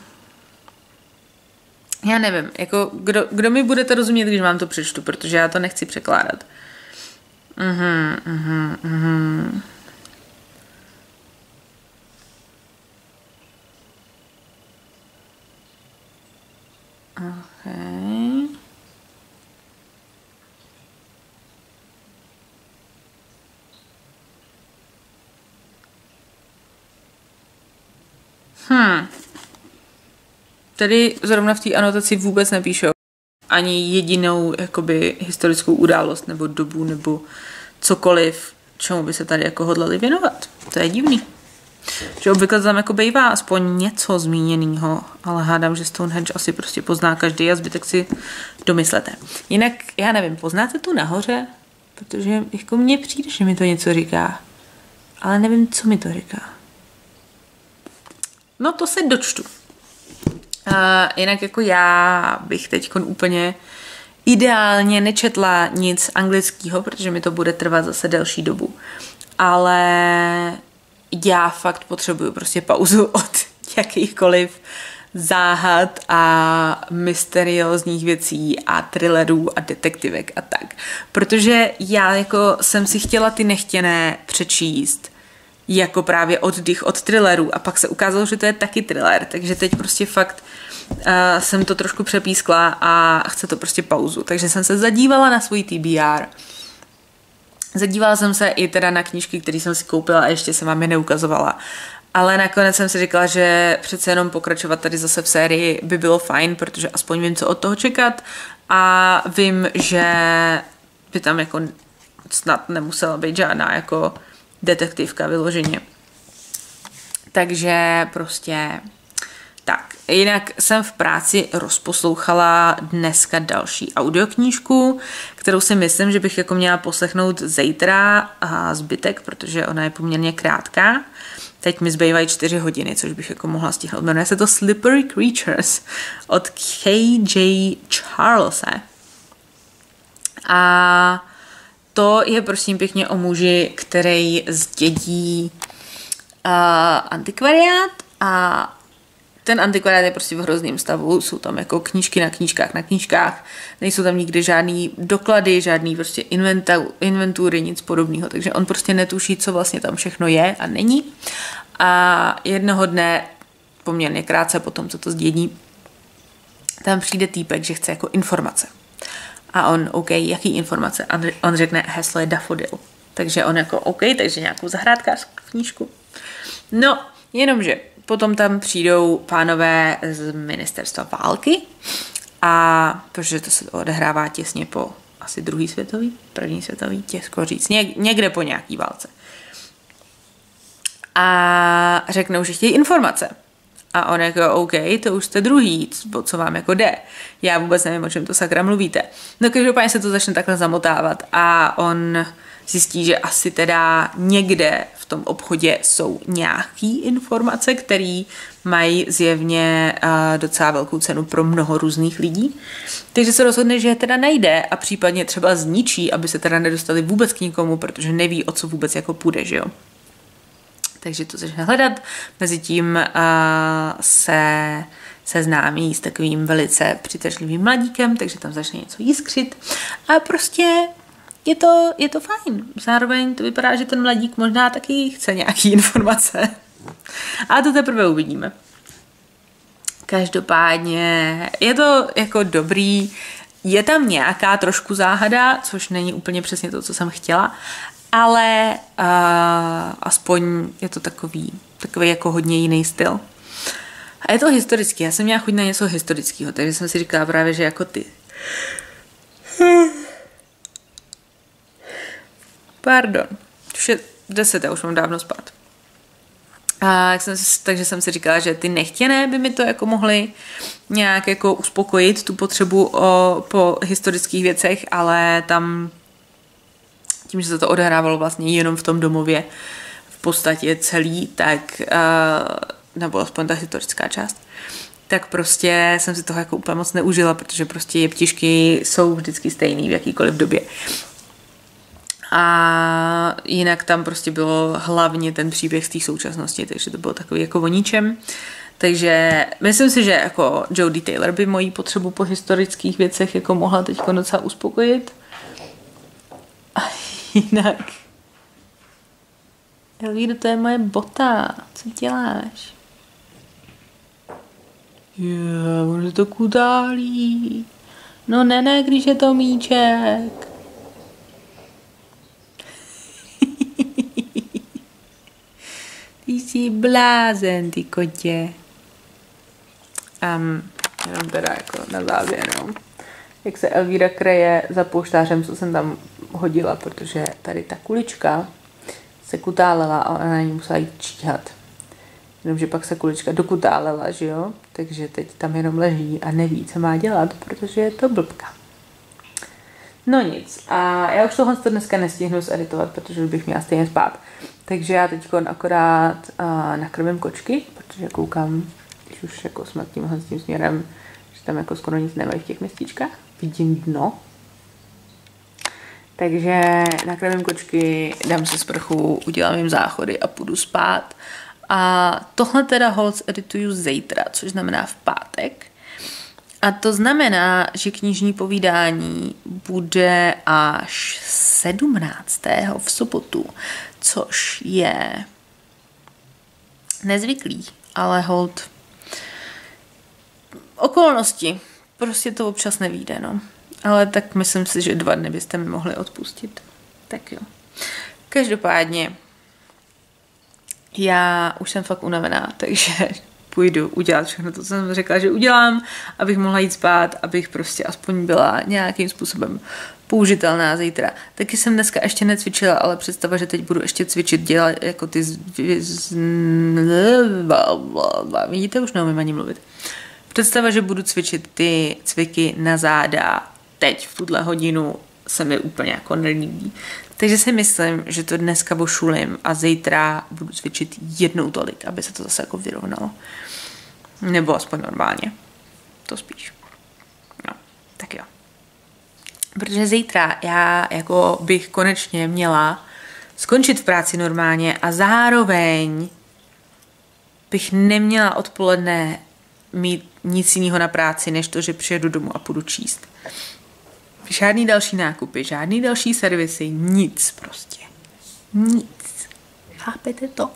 Já nevím, jako kdo, kdo mi budete rozumět, když vám to přečtu, protože já to nechci překládat. Mhm, mhm, mhm. Okay. Hmm. Tady zrovna v té anotaci vůbec nepíšou ani jedinou jakoby historickou událost nebo dobu nebo cokoliv, čemu by se tady jako hodlali věnovat. To je divný. Že obvykle tam jako bývá aspoň něco zmíněného, ale hádám, že Stonehenge asi prostě pozná každý a zbytek si domyslete. Jinak, já nevím, poznáte tu nahoře? Protože jako mně přijde, že mi to něco říká. Ale nevím, co mi to říká. No to se dočtu. Uh, jinak jako já bych teď úplně ideálně nečetla nic anglického, protože mi to bude trvat zase delší dobu. Ale já fakt potřebuju prostě pauzu od jakýchkoliv záhad a mysteriózních věcí a thrillerů a detektivek a tak. Protože já jako jsem si chtěla ty nechtěné přečíst jako právě oddych od thrillerů a pak se ukázalo, že to je taky thriller, takže teď prostě fakt uh, jsem to trošku přepískla a chce to prostě pauzu. Takže jsem se zadívala na svůj T B R. Zadívala jsem se i teda na knížky, které jsem si koupila a ještě jsem vám je neukazovala. Ale nakonec jsem si říkala, že přece jenom pokračovat tady zase v sérii by bylo fajn, protože aspoň vím, co od toho čekat a vím, že by tam jako snad nemusela být žádná jako detektivka vyloženě. Takže prostě tak. Jinak jsem v práci rozposlouchala dneska další audioknížku, kterou si myslím, že bych jako měla poslechnout zítra a zbytek, protože ona je poměrně krátká. Teď mi zbývají čtyři hodiny, což bych jako mohla stihnout. Jmenuje se to Slippery Creatures od K J Charlese. A to je prosím pěkně o muži, který zdědí uh, antikvariát a ten antikvariát je prostě v hrozném stavu, jsou tam jako knížky na knížkách na knížkách, nejsou tam nikdy žádný doklady, žádný prostě inventa- inventury, nic podobného, takže on prostě netuší, co vlastně tam všechno je a není. A jednoho dne, poměrně krátce po tom, co to zdědí, tam přijde týpek, že chce jako informace. A on, OK, jaký informace? A on řekne, heslo je Daffodil. Takže on jako, OK, takže nějakou zahrádkářskou knížku. No, jenomže potom tam přijdou pánové z ministerstva války a protože to se odehrává těsně po asi druhý světový, první světový, těžko říct, Něk, někde po nějaký válce. A řeknou, že chtějí informace. A on jako, OK, to už jste druhý, co vám jako jde. Já vůbec nevím, o čem to sakra mluvíte. No každopádně se to začne takhle zamotávat a on zjistí, že asi teda někde v tom obchodě jsou nějaký informace, které mají zjevně uh, docela velkou cenu pro mnoho různých lidí. Takže se rozhodne, že je teda najde a případně třeba zničí, aby se teda nedostali vůbec k nikomu, protože neví, o co vůbec jako půjde, že jo. Takže to začne hledat. Mezitím uh, se seznámí s takovým velice přitažlivým mladíkem, takže tam začne něco jiskřit a prostě je to, je to fajn. Zároveň to vypadá, že ten mladík možná taky chce nějaký informace. A to teprve uvidíme. Každopádně je to jako dobrý, je tam nějaká trošku záhada, což není úplně přesně to, co jsem chtěla, ale uh, aspoň je to takový, takový jako hodně jiný styl. A je to historický, já jsem měla chuť na něco historického, takže jsem si říkala právě, že jako ty. Pardon, už je deset, já už mám dávno spát. A jsem, takže jsem si říkala, že ty nechtěné by mi to jako mohly nějak jako uspokojit tu potřebu o, po historických věcech, ale tam tím, že se to odehrávalo vlastně jenom v tom domově v podstatě celý, tak uh, nebo aspoň ta historická část, tak prostě jsem si toho jako úplně moc neužila, protože prostě jeptišky jsou vždycky stejný v jakýkoliv době. A jinak tam prostě bylo hlavně ten příběh z té současnosti, takže to bylo takový jako o ničem. Takže myslím si, že jako Jodie Taylor by moji potřebu po historických věcech jako mohla teď docela uspokojit. A jinak. Elvíro, to je moje bota. Co děláš? Jo, on to kudálí. No ne, ne, když je to míček. Ty jsi blázen, ty kotě. Um, jenom teda jako na závěr, no. Jak se Elvíra kreje za pouštářem, co jsem tam hodila, protože tady ta kulička se kutálela a ona na ní musela jít číhat. Jenomže pak se kulička dokutálela, že jo? Takže teď tam jenom leží a neví, co má dělat, protože je to blbka. No nic. A já už tohle dneska nestihnu zeditovat, protože bych měla stejně spát. Takže já teď akorát uh, nakrmím kočky, protože koukám, když už jako jsme tímhle s tím směrem, že tam jako skoro nic nemají v těch městíčkách. Vidím dno. Takže nakrmím kočky, dám si sprchu, udělám jim záchody a půjdu spát. A tohle teda holc edituju zítra, což znamená v pátek. A to znamená, že knižní povídání bude až sedmnáctého v sobotu, což je nezvyklý, ale hold okolnosti. Prostě to občas nevyjde, no. Ale tak myslím si, že dva dny byste mi mohli odpustit. Tak jo. Každopádně já už jsem fakt unavená, takže půjdu udělat všechno to, co jsem řekla, že udělám, abych mohla jít spát, abych prostě aspoň byla nějakým způsobem použitelná zítra. Taky jsem dneska ještě necvičila, ale představa, že teď budu ještě cvičit, dělat jako ty z... z... vidíte, už neumím ani mluvit. Představa, že budu cvičit ty cviky na záda teď v tuhle hodinu se mi úplně jako nelíbí. Takže si myslím, že to dneska bošulím a zítra budu cvičit jednou tolik, aby se to zase jako vyrovnalo. Nebo aspoň normálně. To spíš. No, tak jo. Protože zítra já jako bych konečně měla skončit v práci normálně a zároveň bych neměla odpoledne mít nic jiného na práci, než to, že přijedu domů a půjdu číst. Žádný další nákupy, žádný další servisy, nic prostě. Nic. Chápete to?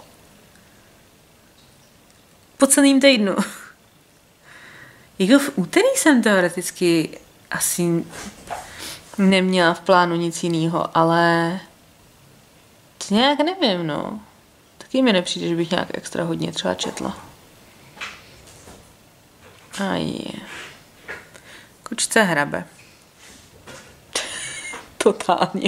Po celým týdnu. Jako v úterý jsem teoreticky asi neměla v plánu nic jiného, ale to nějak nevím, no. Taky mi nepřijde, že bych nějak extra hodně třeba četla. A je. Kočce hrabe. Totálně.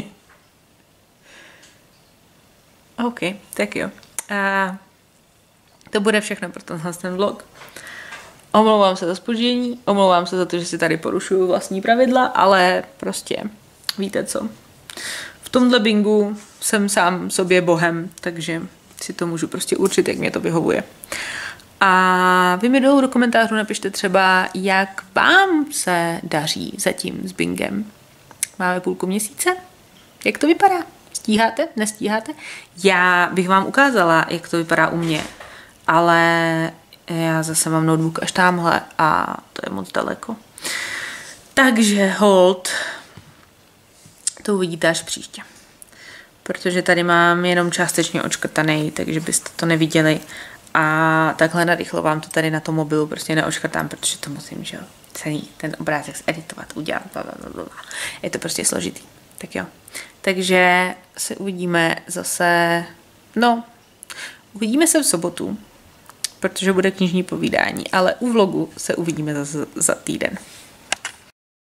OK, tak jo. A to bude všechno pro tenhle ten vlog. Omlouvám se za zpoždění, omlouvám se za to, že si tady porušuju vlastní pravidla, ale prostě víte co. V tomhle bingu jsem sám sobě bohem, takže si to můžu prostě určit, jak mě to vyhovuje. A vy mi dolů do komentářů napište třeba, jak vám se daří zatím s bingem. Máme půlku měsíce. Jak to vypadá? Stíháte? Nestíháte? Já bych vám ukázala, jak to vypadá u mě, ale Já zase mám notebook až tamhle a to je moc daleko. Takže hold, to uvidíte až příště. Protože tady mám jenom částečně očkrtaný, takže byste to neviděli. A takhle narychlo vám to tady na tom mobilu prostě neoškrtám, protože to musím, že jo, celý ten obrázek zeditovat, udělat, blablabla. Je to prostě složitý. Tak jo. Takže se uvidíme zase, no, uvidíme se v sobotu, protože bude knižní povídání, ale u vlogu se uvidíme zase za týden.